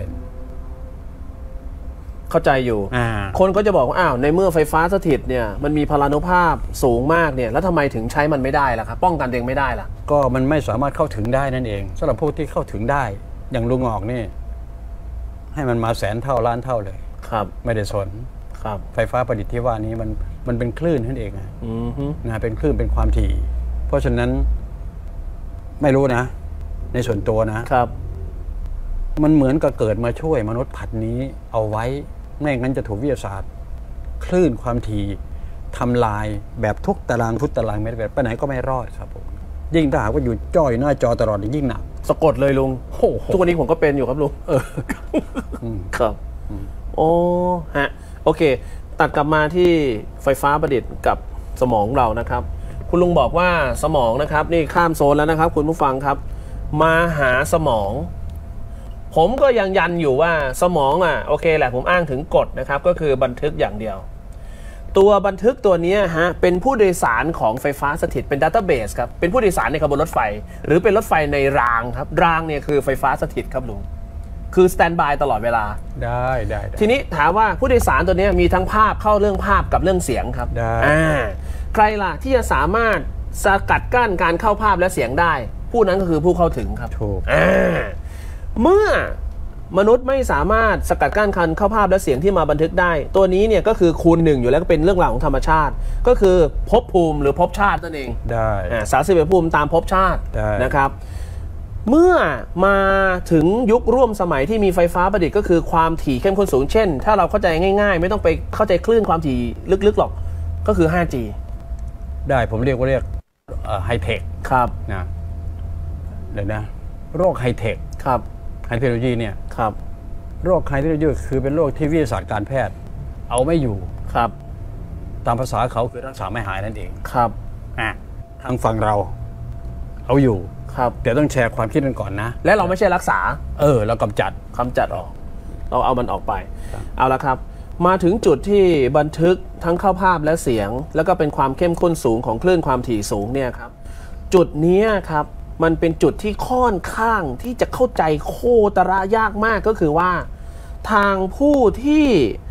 เข้าใจอยู่คนก็จะบอกว่าอ้าวในเมื่อไฟฟ้าสถิตเนี่ยมันมีพลานุภาพสูงมากเนี่ยแล้วทำไมถึงใช้มันไม่ได้ล่ะครับป้องกันเองไม่ได้ล่ะก็มันไม่สามารถเข้าถึงได้นั่นเองสำหรับพวกที่เข้าถึงได้อย่างลุงออกนี่ให้มันมา100,000 เท่าล้านเท่าเลยครับไม่ได้สนครับไฟฟ้าประดิษฐ์ที่ว่านี้มันเป็นคลื่นนั่นเองนะเป็นคลื่นเป็นความถี่เพราะฉะนั้นไม่รู้นะในส่วนตัวนะครับมันเหมือนกับเกิดมาช่วยมนุษย์ผัดนี้เอาไว้ไม่งั้นจะถูกวิทยาศาสตร์คลื่นความถี่ทำลายแบบทุกตารางฟุตตารางเมตรไปไหนก็ไม่รอดครับผมยิ่งถ้าหากว่าอยู่จ้อยหน้าจอตลอดยิ่งหนักสะกดเลยลุงทุกวันนี้ผมก็เป็นอยู่ครับลุงครับโอ้ฮะโอเคตัดกลับมาที่ไฟฟ้าประดิษฐ์กับสมองเรานะครับคุณลุงบอกว่าสมองนะครับนี่ข้ามโซนแล้วนะครับคุณผู้ฟังครับมาหาสมองผมก็ยังยันอยู่ว่าสมองโอเคแหละผมอ้างถึงกฎนะครับก็คือบันทึกอย่างเดียวตัวบันทึกตัวนี้ฮะเป็นผู้โดยสารของไฟฟ้าสถิตเป็นดัตเตอร์เบสครับเป็นผู้โดยสารในขบวนรถไฟหรือเป็นรถไฟในรางครับรางเนี่ยคือไฟฟ้าสถิตครับลุงคือสแตนด์บายตลอดเวลาได้ทีนี้ถามว่าผู้โดยสารตัวนี้มีทั้งภาพเข้าเรื่องภาพกับเรื่องเสียงครับได้ใครล่ะที่จะสามารถสกัดกั้นการเข้าภาพและเสียงได้ผู้นั้นก็คือผู้เข้าถึงครับถูกเมื่อมนุษย์ไม่สามารถสกัดกั้นการเข้าภาพและเสียงที่มาบันทึกได้ตัวนี้เนี่ยก็คือคูณ1อยู่แล้วก็เป็นเรื่องราวของธรรมชาติก็คือภพภูมิหรือภพชาตินั่นเองได้ 31ภูมิตามภพชาตินะครับเมื่อมาถึงยุคร่วมสมัยที่มีไฟฟ้าประดิษฐ์ก็คือความถี่เข้มข้นสูงเช่นถ้าเราเข้าใจง่ายๆไม่ต้องไปเข้าใจคลื่นความถี่ลึกๆหรอกก็คือ 5G ได้ผมเรียกไฮเทคครับนะเดี๋ยวนะโรคไฮเทคครับไฮเทคโนโลยีเนี่ยครับโรคไฮเทคโนโลยีคือเป็นโรคที่วิทยาศาสตร์การแพทย์เอาไม่อยู่ครับตามภาษาเขาคือรักษาไม่หายนั่นเองครับทางฝั่งเราเอาอยู่ครับแต่ต้องแชร์ความคิดกันก่อนนะและเราไม่ใช่รักษาเรากำจัดออกเราเอามันออกไปเอาละครับมาถึงจุดที่บันทึกทั้งเข้าภาพและเสียงแล้วก็เป็นความเข้มข้นสูงของคลื่นความถี่สูงเนี่ยครับจุดนี้ครับมันเป็นจุดที่ค่อนข้างที่จะเข้าใจโคตรยากมากก็คือว่าทางผู้ที่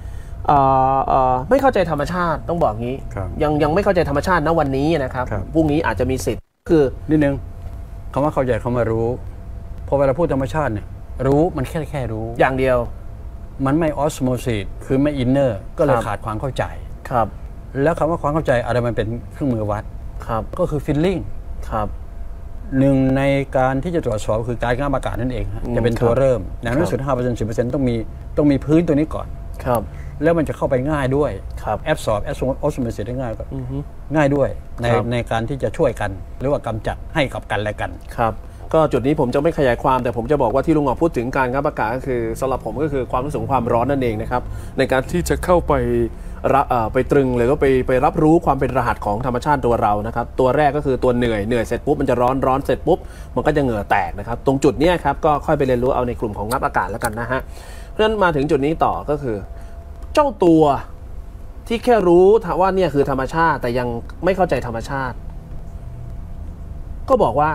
ไม่เข้าใจธรรมชาติต้องบอกงี้ยังไม่เข้าใจธรรมชาติณวันนี้นะครับพรุ่งนี้อาจจะมีสิทธิ์คือนิดนึงคำว่าเข้าใจคำว่ารู้พอเวลาพูดธรรมชาติเนี่ยรู้มันแค่รู้อย่างเดียวมันไม่ออสโมซิสคือไม่อินเนอร์ก็เลยขาดความเข้าใจครับแล้วคำว่าความเข้าใจอะไรมันเป็นเครื่องมือวัดครับก็คือฟีลลิ่งครับหนึ่งในการที่จะตรวจสอบคือการงับอากาศนั่นเองจะเป็นตัวเริ่มอย่างน้อยสุด 5% 10% ต้องมีพื้นตัวนี้ก่อนครับแล้วมันจะเข้าไปง่ายด้วยครับแอบสอบออสโมซิสได้ง่ายก็ง่ายด้วยในการที่จะช่วยกันหรือว่ากำจัดให้กับกันและกันครับก็จุดนี้ผมจะไม่ขยายความแต่ผมจะบอกว่าที่ลุงหงอพูดถึงการงับอากาศก็คือสำหรับผมก็คือความรู้สึกความร้อนนั่นเองนะครับในการที่จะเข้าไปไปตรึงหรือก็ไปรับรู้ความเป็นรหัสของธรรมชาติตัวเรานะครับตัวแรกก็คือตัวเหนื่อยเสร็จปุ๊บมันจะร้อนเสร็จปุ๊บมันก็จะเหงื่อแตกนะครับตรงจุดนี้ครับก็ค่อยไปเรียนรู้เอาในกลุ่มของนักอากาศแล้วกันนะฮะเพราะฉะนั้นมาถึงจุดนี้ต่อก็คือเจ้าตัวที่แค่รู้ว่าเนี่ยคือธรรมชาติแต่ยังไม่เข้าใจธรรมชาติก็บอกว่า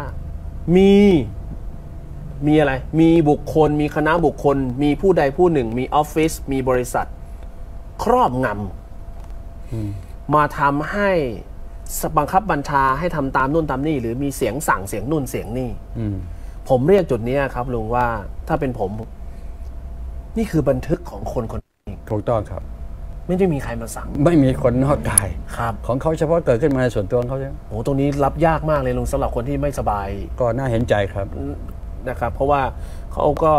มีอะไรมีบุคคลมีคณะบุคคลมีผู้ใดผู้หนึ่งมีออฟฟิศมีบริษัทครอบงำมาทำให้บังคับบัญชาให้ทำตามนู่นตามนี่หรือมีเสียงสั่งเสียงนู่นเสียงนี่ผมเรียกจุดนี้ครับลุงว่าถ้าเป็นผมนี่คือบันทึกของคนคนนี้ถูกต้องครับไม่ได้มีใครมาสั่งไม่มีคนนอกกายครับของเขาเฉพาะเกิดขึ้นมาในส่วนตัวของเขาใช่ไหมโอ้ตรงนี้รับยากมากเลยลุงสำหรับคนที่ไม่สบายก็น่าเห็นใจครับนะครับเพราะว่าเขาก็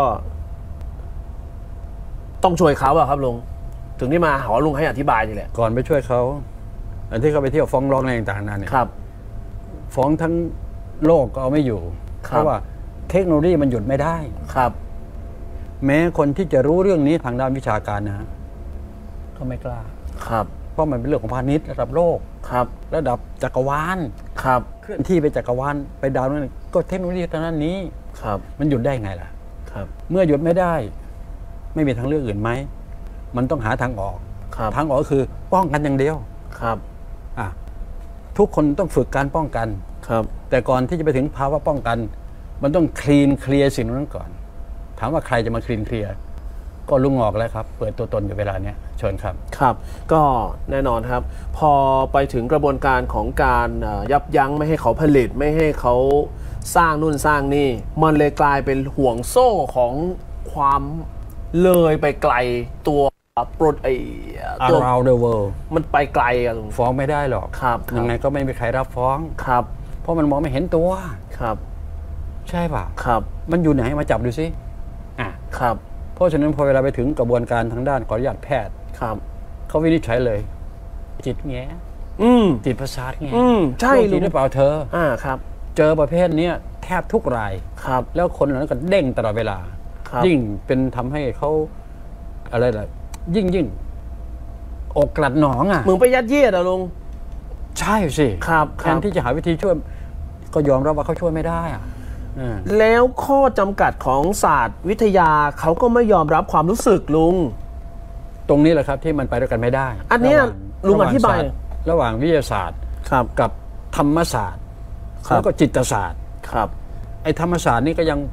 ต้องช่วยเขาอะครับลุงถึงที่มาหาลุงให้อธิบายนี่แหละก่อนไปช่วยเขาอันที่เขาไปเที่ยวฟ้องร้องอะไรต่างๆนั่นเนี่ยฟ้องทั้งโลกก็เอาไม่อยู่เพราะว่าเทคโนโลยีมันหยุดไม่ได้ครับแม้คนที่จะรู้เรื่องนี้ทางด้านวิชาการนะก็ไม่กล้าครับเพราะมันเป็นเรื่องของพาณิชย์ระดับโลกครับระดับจักรวาลครับเคลื่อนที่ไปจักรวาลไปดาวนั้นก็เทคโนโลยีทางด้านนี้ครับมันหยุดได้ไงล่ะครับเมื่อหยุดไม่ได้ไม่มีทางเลือกอื่นไหมมันต้องหาทางออกทางออกก็คือป้องกันอย่างเดียวครับทุกคนต้องฝึกการป้องกันครับแต่ก่อนที่จะไปถึงภาวะป้องกันมันต้องเคลียร์สิ่งนั้นก่อนถามว่าใครจะมาเคลียร์ก็ลุงออกแล้วครับเปิดตัวตนอยู่เวลาเนี้ยเชิญครับครับก็แน่นอนครับพอไปถึงกระบวนการของการยับยั้งไม่ให้เขาผลิตไม่ให้เขาสร้างนู่นสร้างนี่มันเลยกลายเป็นห่วงโซ่ของความเลยไปไกลตัวโปรด around the world มันไปไกลอะฟ้องไม่ได้หรอกครับยังไงก็ไม่มีใครรับฟ้องครับเพราะมันมองไม่เห็นตัวครับใช่ป่ะครับมันอยู่ไหนมาจับดูสิครับเพราะฉะนั้นพอเวลาไปถึงกระบวนการทางด้านขออนุญาตแพทย์ครับเขาวินิจฉัยเลยจิตแง่จิตประสาทแง่ใช่จริงหรือเปล่าเธอครับเจอประเภทนี้แทบทุกรายครับแล้วคนเหล่านั้นก็เด้งตลอดเวลายิ่งเป็นทำให้เขาอะไรล่ะยิ่งอกกลัดหนองมึงไปยัดเยียดอะลุงใช่สิครับแทนที่จะหาวิธีช่วยก็ยอมรับว่าเขาช่วยไม่ได้อะแล้วข้อจำกัดของศาสตร์วิทยาเขาก็ไม่ยอมรับความรู้สึกลุงตรงนี้แหละครับที่มันไปด้วยกันไม่ได้อันนี้ลุงอธิบายระหว่างวิทยาศาสตร์กับธรรมศาสตร์แล้วก็จิตศาสตร์ครับไอ้ธรรมศาสตร์นี่ก็ยัง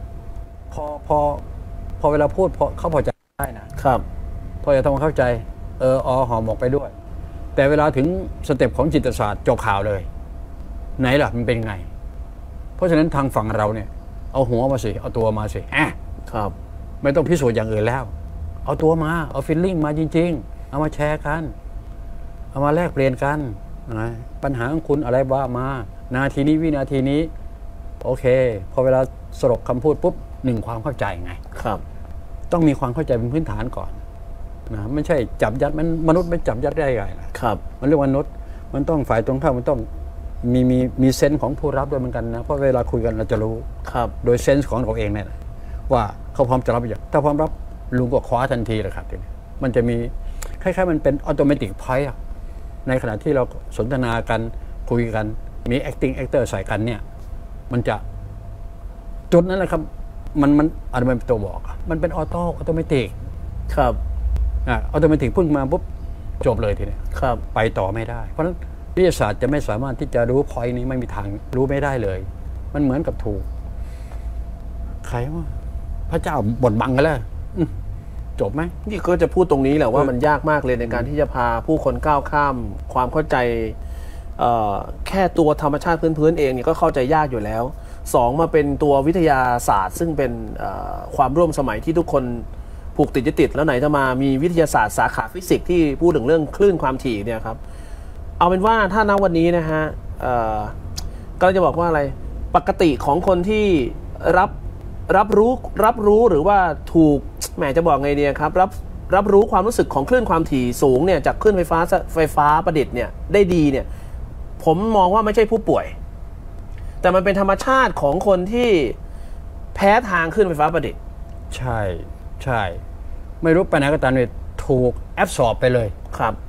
พอเวลาพูดเขาพอใจได้นะครับพอจะทำความเข้าใจห่อหมกไปด้วยแต่เวลาถึงสเต็ปของจิตศาสตร์จบข่าวเลยไหนล่ะมันเป็นไงเพราะฉะนั้นทางฝั่งเราเนี่ยเอาหัวมาสิเอาตัวมาสิครับไม่ต้องพิสูจน์อย่างอื่นแล้วเอาตัวมาเอาฟีลลิ่งมาจริงๆเอามาแชร์กันเอามาแลกเปลี่ยนกันปัญหาของคุณอะไรว่ามานาทีนี้วินาทีนี้โอเคพอเวลาสรุปคำพูดปุ๊บความเข้าใจไงครับต้องมีความเข้าใจเป็นพื้นฐานก่อนนะไม่ใช่จับยัดมันมนุษย์ไม่จับยัดได้ไงครับมันเรื่องมนุษย์มันต้องฝ่ายตรงข้ามมันต้องมีเซนส์ของผู้รับด้วยเหมือนกันนะเพราะเวลาคุยกันเราจะรู้โดยเซนส์ของเราเองเนี่ยว่าเขาพร้อมจะรับอย่างถ้าพร้อมรับลุงก็คว้าทันทีเลยครับทีนี้มันจะมีคล้ายๆมันเป็นออโตเมติกพอยต์ในขณะที่เราสนทนากันคุยกันมี acting actor ใส่กันเนี่ยมันจะจุดนั้นแหละครับมันอะไรมันเป็นตัวบอกมันเป็นออโตเมติกครับออโตเมติกพุ่งมาปุ๊บจบเลยทีนี้ครับไปต่อไม่ได้เพราะฉะนั้นวิทยาศาสตร์จะไม่สามารถที่จะรู้พอยต์นี้ไม่มีทางรู้ไม่ได้เลยมันเหมือนกับถูกใครว่าพระเจ้าบดบังกันแล้วจบไหมนี่ก็จะพูดตรงนี้แหละว่ามันยากมากเลยในการที่จะพาผู้คนก้าวข้ามความเข้าใจแค่ตัวธรรมชาติพื้นๆเองเนี่ยก็เข้าใจยากอยู่แล้ว2มาเป็นตัววิทยาศาสตร์ซึ่งเป็นความร่วมสมัยที่ทุกคนผูกติดยึดติดแล้วไหนจะมามีวิทยาศาสตร์สาขาฟิสิกส์ที่พูดถึงเรื่องคลื่นความถี่เนี่ยครับเอาเป็นว่าถ้าณวันนี้นะฮะก็จะบอกว่าอะไรปกติของคนที่รับรู้หรือว่าถูกแหมจะบอกไงดีครับรับรู้ความรู้สึกของคลื่นความถี่สูงเนี่ยจากคลื่นไฟฟ้าประดิษฐ์เนี่ยได้ดีเนี่ยผมมองว่าไม่ใช่ผู้ป่วยแต่มันเป็นธรรมชาติของคนที่แพ้ทางคลื่นไฟฟ้าประดิษฐ์ใช่ไม่รู้ไปไหนก็ตามเนี่ยถูกแอบสอบไปเลยครับ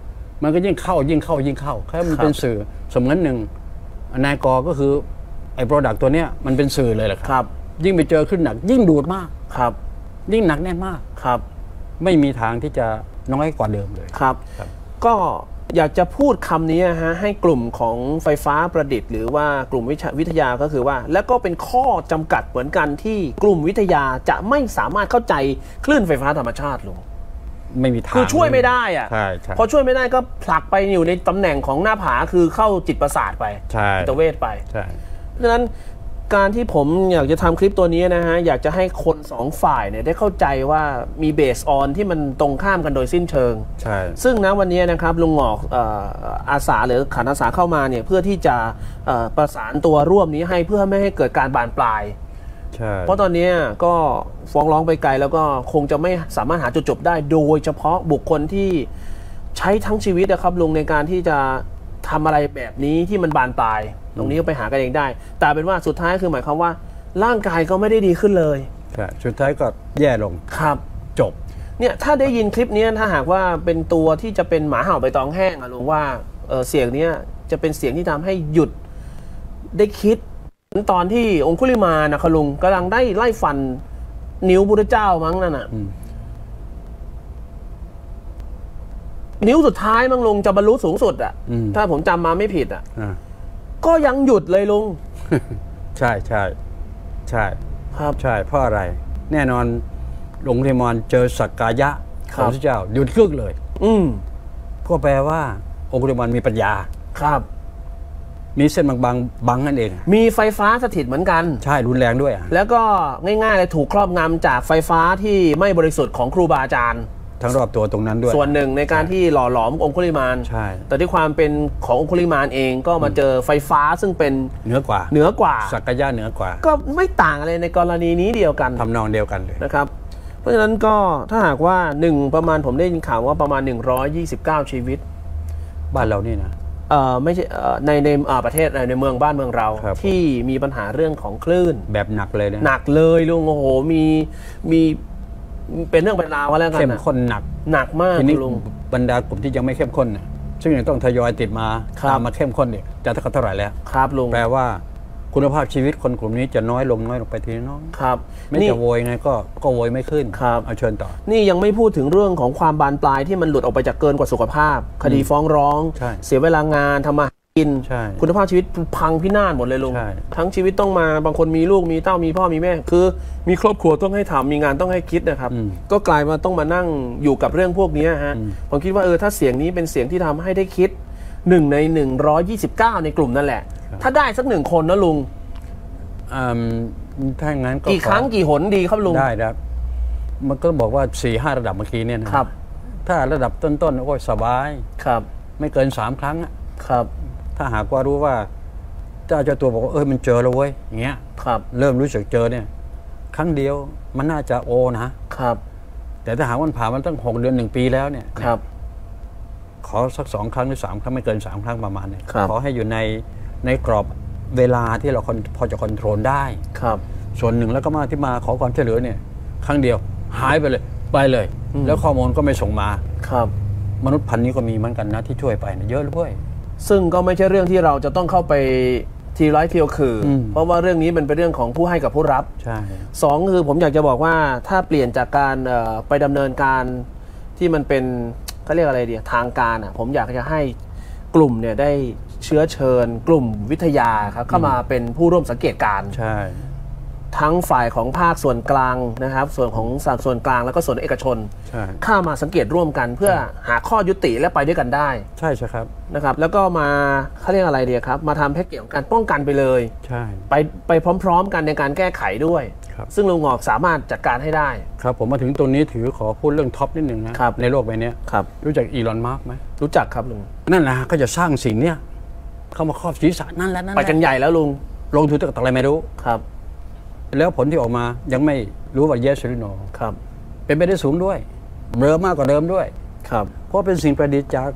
มันก็ยิ่งเข้าแค่มันเป็นสื่อเสมือนหนึ่งนายกก็คือไอ้โปรดักต์ตัวเนี้ยมันเป็นสื่อเลยแหละครับ ยิ่งไปเจอขึ้นหนักยิ่งดูดมากครับยิ่งหนักแน่นมากครับไม่มีทางที่จะน้อยกว่าเดิมเลยครับก็อยากจะพูดคำนี้ฮะให้กลุ่มของไฟฟ้าประดิษฐ์หรือว่ากลุ่มวิทยาก็คือว่าแล้วก็เป็นข้อจำกัดเหมือนกันที่กลุ่มวิทยาจะไม่สามารถเข้าใจคลื่นไฟฟ้าธรรมชาติลุงไม่มีทางคือช่วยไม่ได้อะใช่พอช่วยไม่ได้ก็ผลักไปอยู่ในตำแหน่งของหน้าผาคือเข้าจิตประสาทไปจิตเวชไปดังนั้นการที่ผมอยากจะทำคลิปตัวนี้นะฮะอยากจะให้คนสองฝ่ายเนี่ยได้เข้าใจว่ามีเบสออนที่มันตรงข้ามกันโดยสิ้นเชิงใช่ซึ่งนะวันนี้นะครับลุงหงอกอาสาหรือขันอาสาเข้ามาเนี่ยเพื่อที่จะประสานตัวร่วมนี้ให้เพื่อไม่ให้เกิดการบานปลายเพราะตอนนี้ก็ฟ้องร้องไปไกลแล้วก็คงจะไม่สามารถหาจุดจบได้โดยเฉพาะบุคคลที่ใช้ทั้งชีวิตนะครับลุงในการที่จะทำอะไรแบบนี้ที่มันบานปลายตรงนี้ก็ไปหากันเองได้แต่เป็นว่าสุดท้ายคือหมายความว่าร่างกายก็ไม่ได้ดีขึ้นเลยสุดท้ายก็แย่ลงครับจบเนี่ยถ้าได้ยินคลิปนี้ถ้าหากว่าเป็นตัวที่จะเป็นหมาเห่าใบตองแห้งอะลุงว่าเสียงนี้จะเป็นเสียงที่ทำให้หยุดได้คิดตอนที่องคุลิมานนะลุงกำลังได้ไล่ฟันนิ้วพุทธเจ้ามั้งนั่นน่ะนิ้วสุดท้ายมั้งลุงจะบรรลุสูงสุดอ่ะถ้าผมจำมาไม่ผิดอ่ะก็ยังหยุดเลยลุงใช่ครับใช่เพราะอะไรแน่นอนองคุลิมานเจอสักกายะของพระเจ้าหยุดกึกเลยก็แปลว่าองคุลิมานมีปัญญาครับมีเส้นบางบังนั่นเองมีไฟฟ้าสถิตเหมือนกันใช่รุนแรงด้วยแล้วก็ง่ายๆเลยถูกครอบงำจากไฟฟ้าที่ไม่บริสุทธิ์ของครูบาอาจารย์ทั้งรอบตัวตรงนั้นด้วยส่วนหนึ่งในการที่หล่อหลอมองคุลิมานใช่แต่ที่ความเป็นขององคุลิมานเองก็มาเจอไฟฟ้าซึ่งเป็นเหนือกว่าสักกายะเหนือกว่าก็ไม่ต่างอะไรในกรณีนี้เดียวกันทำนองเดียวกันเลยนะครับเพราะฉะนั้นก็ถ้าหากว่าประมาณผมได้ยินข่าวว่าประมาณ129ชีวิตบ้านเรานี่นะไม่ใช่ในประเทศในเมืองบ้านเมืองเราที่มีปัญหาเรื่องของคลื่นแบบหนักเลยนะหนักเลยลุงโอ้โหมีเป็นเรื่องเป็นราวแล้วกันเข้มข้นหนักมากลุงบรรดากลุ่มที่ยังไม่เข้มข้นนะซึ่งยังต้องทยอยติดมามาเข้มข้นเนี่ยจะเท่าไหร่แล้วครับลุงแปลว่าคุณภาพชีวิตคนกลุ่มนี้จะน้อยลงไปทีน้อยครับไม่จะโวยไงก็โวยไม่ขึ้นครับเอาเชิญต่อนี่ยังไม่พูดถึงเรื่องของความบานปลายที่มันหลุดออกไปจากเกินกว่าสุขภาพคดีฟ้องร้องเสียเวลางานทำมากินคุณภาพชีวิตพังพินาศหมดเลยลุงทั้งชีวิตต้องมาบางคนมีลูกมีเต้ามีพ่อมีแม่คือมีครอบครัวต้องให้ทำมีงานต้องให้คิดนะครับก็กลายมาต้องมานั่งอยู่กับเรื่องพวกนี้ฮะผมคิดว่าถ้าเสียงนี้เป็นเสียงที่ทำให้ได้คิด1 ใน 129ในกลุ่มนั่นแหละถ้าได้สัก1 คนนะลุงถ้างั้นก็กี่ครั้งกี่หนดีครับลุงได้ครับมันก็บอกว่า 4-5 ระดับเมื่อกี้เนี่ยนะครับถ้าระดับต้นๆโอ้ยสบายครับไม่เกิน3 ครั้งครับถ้าหากว่ารู้ว่าเจ้าตัวบอกว่ามันเจอแล้วเว้ยอย่างเงี้ยครับเริ่มรู้สึกเจอเนี่ยครั้งเดียวมันน่าจะนะครับแต่ถ้าหากมันผ่านมันตั้ง6 เดือน 1 ปีแล้วเนี่ยครับขอสัก2 ครั้งหรือ3 ครั้งไม่เกิน3 ครั้งประมาณนี้ขอให้อยู่ในกรอบเวลาที่เราพอจะคอนโทรลได้ครับส่วนหนึ่งแล้วก็ที่มาขอความช่วยเหลือเนี่ยครั้งเดียวหายไปเลยแล้วข้อมูลก็ไม่ส่งมาครับมนุษย์พันธุ์นี้ก็มีเหมือนกันนะที่ช่วยไปเยอะด้วยซึ่งก็ไม่ใช่เรื่องที่เราจะต้องเข้าไปทีร้อยทีคือเพราะว่าเรื่องนี้มันเป็นเรื่องของผู้ให้กับผู้รับใช่ 2คือผมอยากจะบอกว่าถ้าเปลี่ยนจากการไปดำเนินการที่มันเป็นเขาเรียกอะไรดีทางการผมอยากจะให้กลุ่มเนี่ยได้เชื้อเชิญกลุ่มวิทยาครับเข้ามาเป็นผู้ร่วมสังเกตการณ์ใช่ทั้งฝ่ายของภาคส่วนกลางนะครับส่วนของส่วนกลางแล้วก็ส่วนเอกชนเข้ามาสังเกตร่วมกันเพื่อหาข้อยุติและไปด้วยกันได้ใช่ครับนะครับแล้วก็มาเขาเรียกอะไรดีครับมาทำแพ็กเกจของการป้องกันไปเลยใช่ไปพร้อมๆกันในการแก้ไขด้วยซึ่งลุงหงอกสามารถจัดการให้ได้ครับผมมาถึงตรงนี้ขอพูดเรื่องท็อปนิดนึงนะในโลกใบนี้รู้จักอีลอนมาร์กไหมรู้จักครับลุงนั่นแหละก็จะสร้างสิ่งเนี้ยเข้ามาครอบศีรษะนั่นแหละไปกันใหญ่แล้วลุงลงทุนตั้งแต่อะไรไม่รู้ครับแล้วผลที่ออกมายังไม่รู้ว่า yes หรือ no ครับเป็นไปได้สูงด้วยเบลอมากกว่าเดิมด้วยครับเพราะเป็นสิ่งประดิษฐ์จาก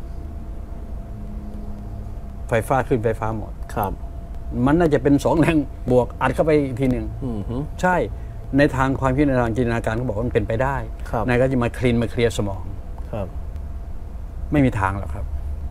ไฟฟ้าขึ้นไฟฟ้าหมดครับมันน่าจะเป็น2 แรงบวกอัดเข้าไปอีกทีหนึ่งใช่ในทางความคิดในทางจินตนาการเขาบอกว่ามันเป็นไปได้นายก็จะมาเคลียร์สมองครับไม่มีทางหรอกครับ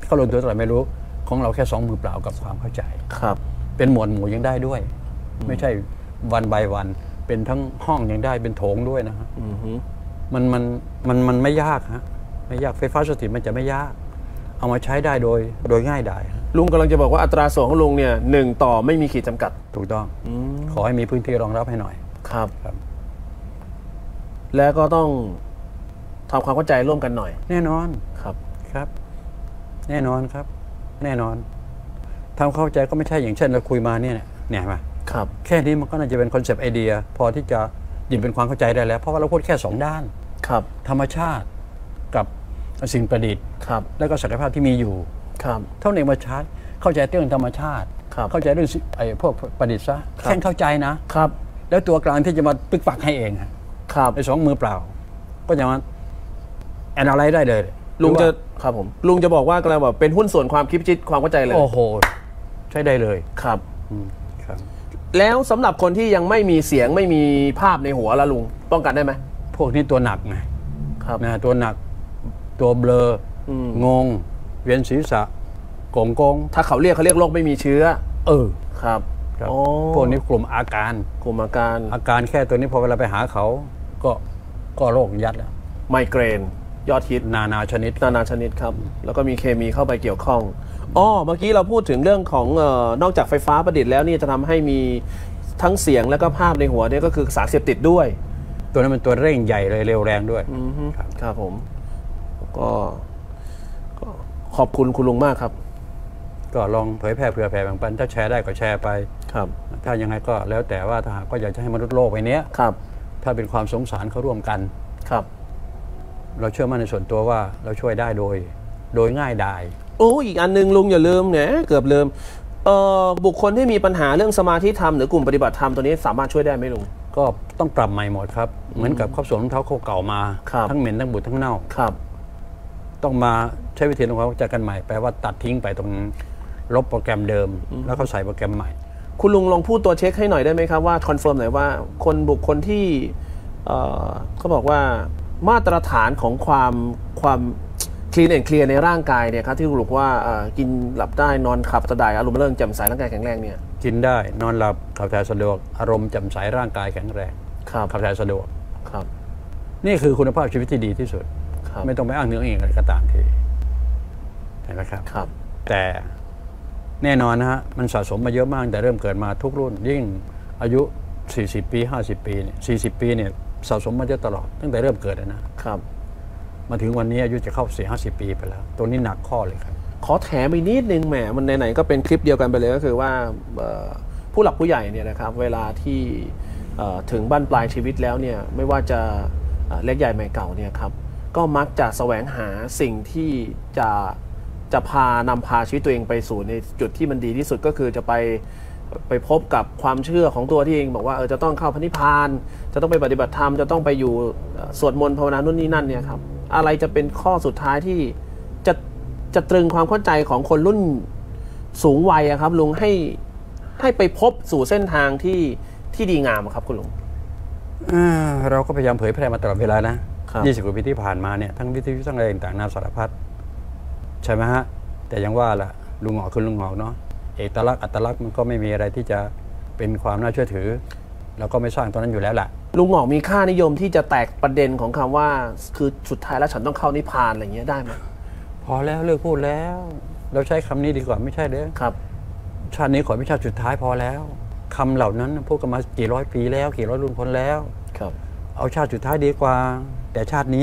เขาลงตัวเท่าไหร่ไม่รู้ของเราแค่2 มือเปล่ากับความเข้าใจครับเป็นหมวดหมู่ยังได้ด้วย ไม่ใช่วันบายวันเป็นทั้งห้องยังได้เป็นโถงด้วยนะฮะอือฮึมันไม่ยากฮะไม่ยากไฟฟ้าสถิตมันจะไม่ยาก เอามาใช้ได้โดยง่ายดายฮะลุงกำลังจะบอกว่าอัตราส่วนของลุงเนี่ย1 ต่อไม่มีขีดจำกัดถูกต้องขอให้มีพื้นที่รองรับให้หน่อยครับครับแล้วก็ต้องทำความเข้าใจร่วมกันหน่อยแน่นอนครับครับ แน่นอนครับ แน่นอนทำเข้าใจก็ไม่ใช่อย่างเช่นเราคุยมาเนี่ยเห็นไหมครับแค่นี้มันก็น่าจะเป็นคอนเซปต์ไอเดีย พอที่จะหยิบเป็นความเข้าใจได้แล้ว เพราะว่าเราพูดแค่2 ด้านครับธรรมชาติกับสิ่งประดิษฐ์ครับแล้วก็ศักยภาพที่มีอยู่ครับเท่านี้มาชาร์จเข้าใจเรื่องธรรมชาติครับเข้าใจเรื่องไอ้พวกประดิษฐ์ซะแค่เข้าใจนะครับแล้วตัวกลางที่จะมาปึกปักให้เองฮะครับไอ้2 มือเปล่า ก็จะมาแอนอะไรได้เลยลุงจะหรือว่าครับผมลุงจะบอกว่ากำลังแบบเป็นหุ้นส่วนความคิดจิตความเข้าใจเลยโอ้โห ใช้ได้เลยครับครับแล้วสำหรับคนที่ยังไม่มีเสียงไม่มีภาพในหัวแล้วลุงป้องกันได้ไหมพวกนี้ตัวหนักไงครับนะตัวหนักตัวเบลอมงง เวียนศีรษะโกงถ้าเขาเรียกโรคไม่มีเชื้อ ครับครับโอ้พวกนี้กลุ่มอาการกลุ่มอาการแค่ตัวนี้พอเวลาไปหาเขาก็โรคยัดแล้วไมเกรนยอดฮิตนานาชนิดนานาชนิดครับ แล้วก็มีเคมีเข้าไปเกี่ยวข้องเมื่อกี้เราพูดถึงเรื่องของนอกจากไฟฟ้าประดิษฐ์แล้วนี่จะทำให้มีทั้งเสียงแล้วก็ภาพในหัวเนี่ยก็คือสารเสพติดด้วยตัวนั้นเป็นตัวเร่งใหญ่เลยเร็วแรงด้วยครับผมก็ขอบคุณคุณลุงมากครับก็ลองเผยแพร่เผื่อแผ่แบ่งปันถ้าแชร์ได้ก็แชร์ไปครับถ้ายังไงก็แล้วแต่ว่าถ้าหากก็อยากจะให้มนุษย์โลกใบนี้ครับถ้าเป็นความสงสารเขาร่วมกันครับเราเชื่อมั่นในส่วนตัวว่าเราช่วยได้โดยง่ายดายอีกอันนึงลุงอย่าลืมเนี่ยเกือบลืมบุคคลที่มีปัญหาเรื่องสมาธิธรรมหรือกลุ่มปฏิบัติธรรมตัวนี้สามารถช่วยได้ไหมลุงก็ต้องปรับใหม่หมดครับ เหมือนกับเขาสวมรองเท้าเขาเก่ามาครับทั้งเหม็นทั้งบูดทั้งเน่าครับต้องมาใช้วิธีทำความเข้าใจกันใหม่แปลว่าตัดทิ้งไปตรงลบโปรแกรมเดิม แล้วเขาใส่โปรแกรมใหม่คุณลุงลองพูดตัวเช็คให้หน่อยได้ไหมครับว่าคอนเฟิร์มหน่อยว่าบุคคลที่เขาบอกว่ามาตรฐานของความคลีนแอนด์เคลียร์ในร่างกายเนี่ยครับที่ลุงบอกว่ากินหลับได้นอนขับสบายอารมณ์เริงแจ่มใสร่างกายแข็งแรงเนี่ยกินได้นอนหลับขับถ่ายสะดวกอารมณ์แจ่มใสร่างกายแข็งแรงครับขับถ่ายสะดวกครับนี่คือคุณภาพชีวิตที่ดีที่สุดครับไม่ต้องไปอ้างเนื้อเองอะไรก็ตามทีเห็นไหมครับครับแต่แน่นอนนะฮะมันสะสมมาเยอะมากแต่เริ่มเกิดมาทุกรุ่น ยิ่งอายุ40 ปี50 ปีเนี่ย40 ปีเนี่ยสะสมมาเยอะตลอดตั้งแต่เริ่มเกิดนะครับ มาถึงวันนี้อายุจะเข้า50 ปีไปแล้วตัวนี้หนักข้อเลยครับขอแถมอีกนิดนึงแหมมันไหนๆก็เป็นคลิปเดียวกันไปเลยก็คือว่าผู้หลักผู้ใหญ่เนี่ยนะครับเวลาที่ถึงบั้นปลายชีวิตแล้วเนี่ยไม่ว่าจะเล็กใหญ่ใหม่เก่าเนี่ยครับก็มักจะแสวงหาสิ่งที่จะนำพาชีวิตตัวเองไปสู่ในจุดที่มันดีที่สุดก็คือจะไปพบกับความเชื่อของตัวที่เองบอกว่าจะต้องเข้าพระนิพพานจะต้องไปปฏิบัติธรรมจะต้องไปอยู่สวดมนต์ภาวนานู่นนี่นั่นเนี่ยครับอะไรจะเป็นข้อสุดท้ายที่จะตรึงความเข้าใจของคนรุ่นสูงวัยครับลุงให้ไปพบสู่เส้นทางที่ดีงามครับคุณลุงเราก็พยายามเผยแพร่มาตลอดเวลานะ20 กว่าปีที่ผ่านมาเนี่ยทั้งวิทยุทั้งอะไรต่างๆนาสารพัดใช่ไหมฮะแต่ยังว่าล่ะลุงหงอกคือลุงหงอกเนาะเอกลักษณ์อัตลักษณ์มันก็ไม่มีอะไรที่จะเป็นความน่าเชื่อถือเราก็ไม่สร้างตอนนั้นอยู่แล้วล่ะลุงหงอกมีค่านิยมที่จะแตกประเด็นของคำว่าคือสุดท้ายแล้วฉันต้องเข้านิพพานอะไรอย่างเงี้ยได้ไหมพอแล้วเลิกพูดแล้ว เราใช้คำนี้ดีกว่าไม่ใช่เด้อครับชาตินี้ขอไม่ชาติสุดท้ายพอแล้วคำเหล่านั้นพูดกันมากี่ร้อยปีแล้วกี่ร้อยรุ่นคนแล้วครับเอาชาติสุดท้ายดีกว่า แต่ชาตินี้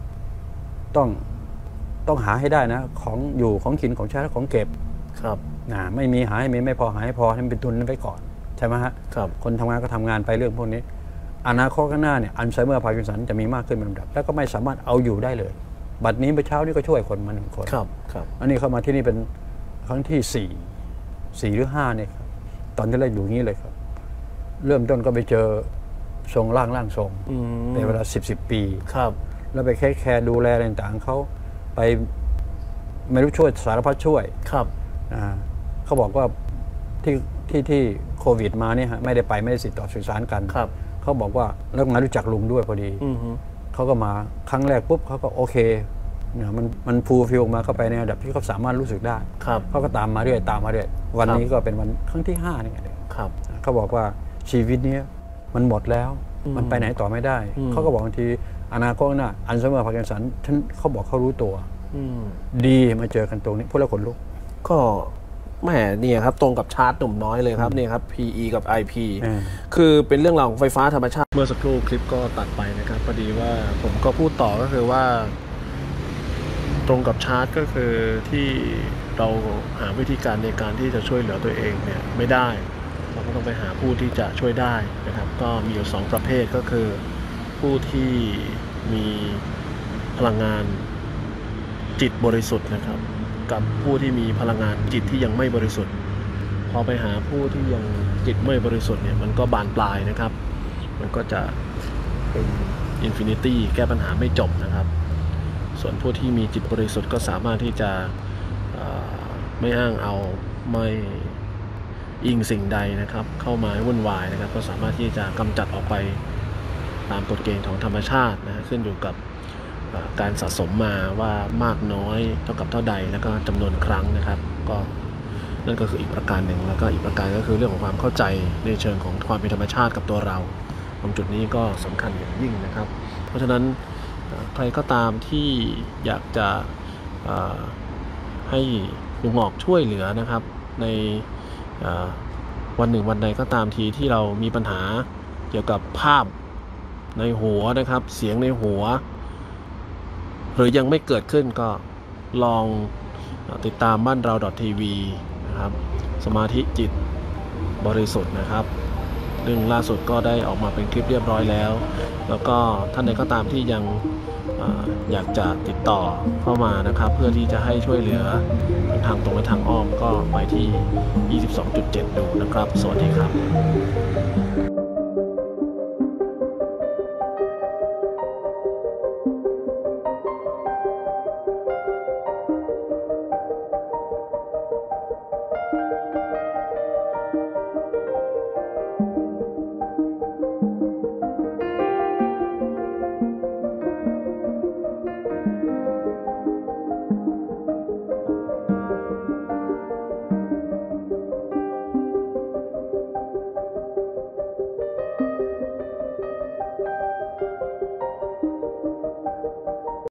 ต้องหาให้ได้นะของอยู่ของกินของใช้และของเก็บครับไม่มีหาให้มีไม่พอหาให้พอให้มันเป็นทุนนั้นไปก่อนใช่ไหมฮะครับคนทำงานก็ทำงานไปเรื่องพวกนี้อนาคตข้างหน้าเนี่ยอัลไซเมอร์พาร์กินสันจะมีมากขึ้นเป็นลำดับแล้วก็ไม่สามารถเอาอยู่ได้เลยบัดนี้เมื่อเช้านี้ก็ช่วยคนมา1 คนครับครับอันนี้เข้ามาที่นี่เป็นครั้งที่4หรือ5เนี่ยครับตอนที่แรกอยู่งี้เลยครับเริ่มต้นก็ไปเจอทรงร่างทรงเป็นเวลา10 ปีครับแล้วไปแคร์ดูแลอะไรต่างๆเขาไปไม่รู้ช่วยสารพัดช่วยครับเขาบอกว่าที่โควิดมาเนี่ยฮะไม่ได้ไปไม่ได้ติดต่อสื่อสารกันครับเขาบอกว่าแล้วมารู้จักลุงด้วยพอดีเขาก็มาครั้งแรกปุ๊บเขาก็โอเคเนี่ยมันฟูลฟิลออกมาเข้าไปในระดับที่เขาสามารถรู้สึกได้ครับเขาก็ตามมาเรื่อยวันนี้ก็เป็นวันครั้งที่5นี่ไงครับเขาบอกว่าชีวิตนี้มันหมดแล้ว มันไปไหนต่อไม่ได้ เขาก็บอกบางทีอนาคตน่ะอัลไซเมอร์พาร์กินสันเขาบอกเขารู้ตัวดีมาเจอกันตรงนี้พวกเราขนลุกก็แหมเนี่ยครับตรงกับชาร์ตหนุ่มน้อยเลยครับเนี่ยครับ PE กับ IP คือเป็นเรื่องราวของไฟฟ้าธรรมชาติเมื่อสักครู่คลิปก็ตัดไปนะครับพอดีว่าผมก็พูดต่อก็คือว่าตรงกับชาร์ตก็คือที่เราหาวิธีการในการที่จะช่วยเหลือตัวเองเนี่ยไม่ได้เราก็ต้องไปหาผู้ที่จะช่วยได้นะครับก็มีอยู่2ประเภทก็คือผู้ที่มีพลังงานจิตบริสุทธิ์นะครับกับผู้ที่มีพลังงานจิตที่ยังไม่บริสุทธิ์พอไปหาผู้ที่ยังจิตไม่บริสุทธิ์เนี่ยมันก็บานปลายนะครับมันก็จะเป็นอินฟินิตี้แก้ปัญหาไม่จบนะครับส่วนผู้ที่มีจิตบริสุทธิ์ก็สามารถที่จะไม่อ้างเอาไม่อิงสิ่งใดนะครับเข้ามาวุ่นวายนะครับก็สามารถที่จะกำจัดออกไปตามกฎเกณฑ์ของธรรมชาตินะขึ้นอยู่กับการสะสมมาว่ามากน้อยเท่ากับเท่าใดแล้วก็จำนวนครั้งนะครับก็นั่นก็คืออีกประการหนึ่งแล้วก็อีกประการก็คือเรื่องของความเข้าใจในเชิงของความเป็นธรรมชาติกับตัวเราตรงจุดนี้ก็สำคัญอย่างยิ่งนะครับเพราะฉะนั้นใครก็ตามที่อยากจะให้ลุงหมอกช่วยเหลือนะครับในวันหนึ่งวันใดก็ตามทีที่เรามีปัญหาเกี่ยวกับภาพในหัวนะครับเสียงในหัวหรือยังไม่เกิดขึ้นก็ลองติดตามบ้านเรา .tv นะครับสมาธิจิตบริสุทธิ์นะครับเรื่องล่าสุดก็ได้ออกมาเป็นคลิปเรียบร้อยแล้วแล้วก็ท่านใดก็ตามที่ยังอยากจะติดต่อเข้ามานะครับเพื่อที่จะให้ช่วยเหลือทางตรงและทางอ้อมก็ไปที่ 22.7 ดูนะครับสวัสดีครับ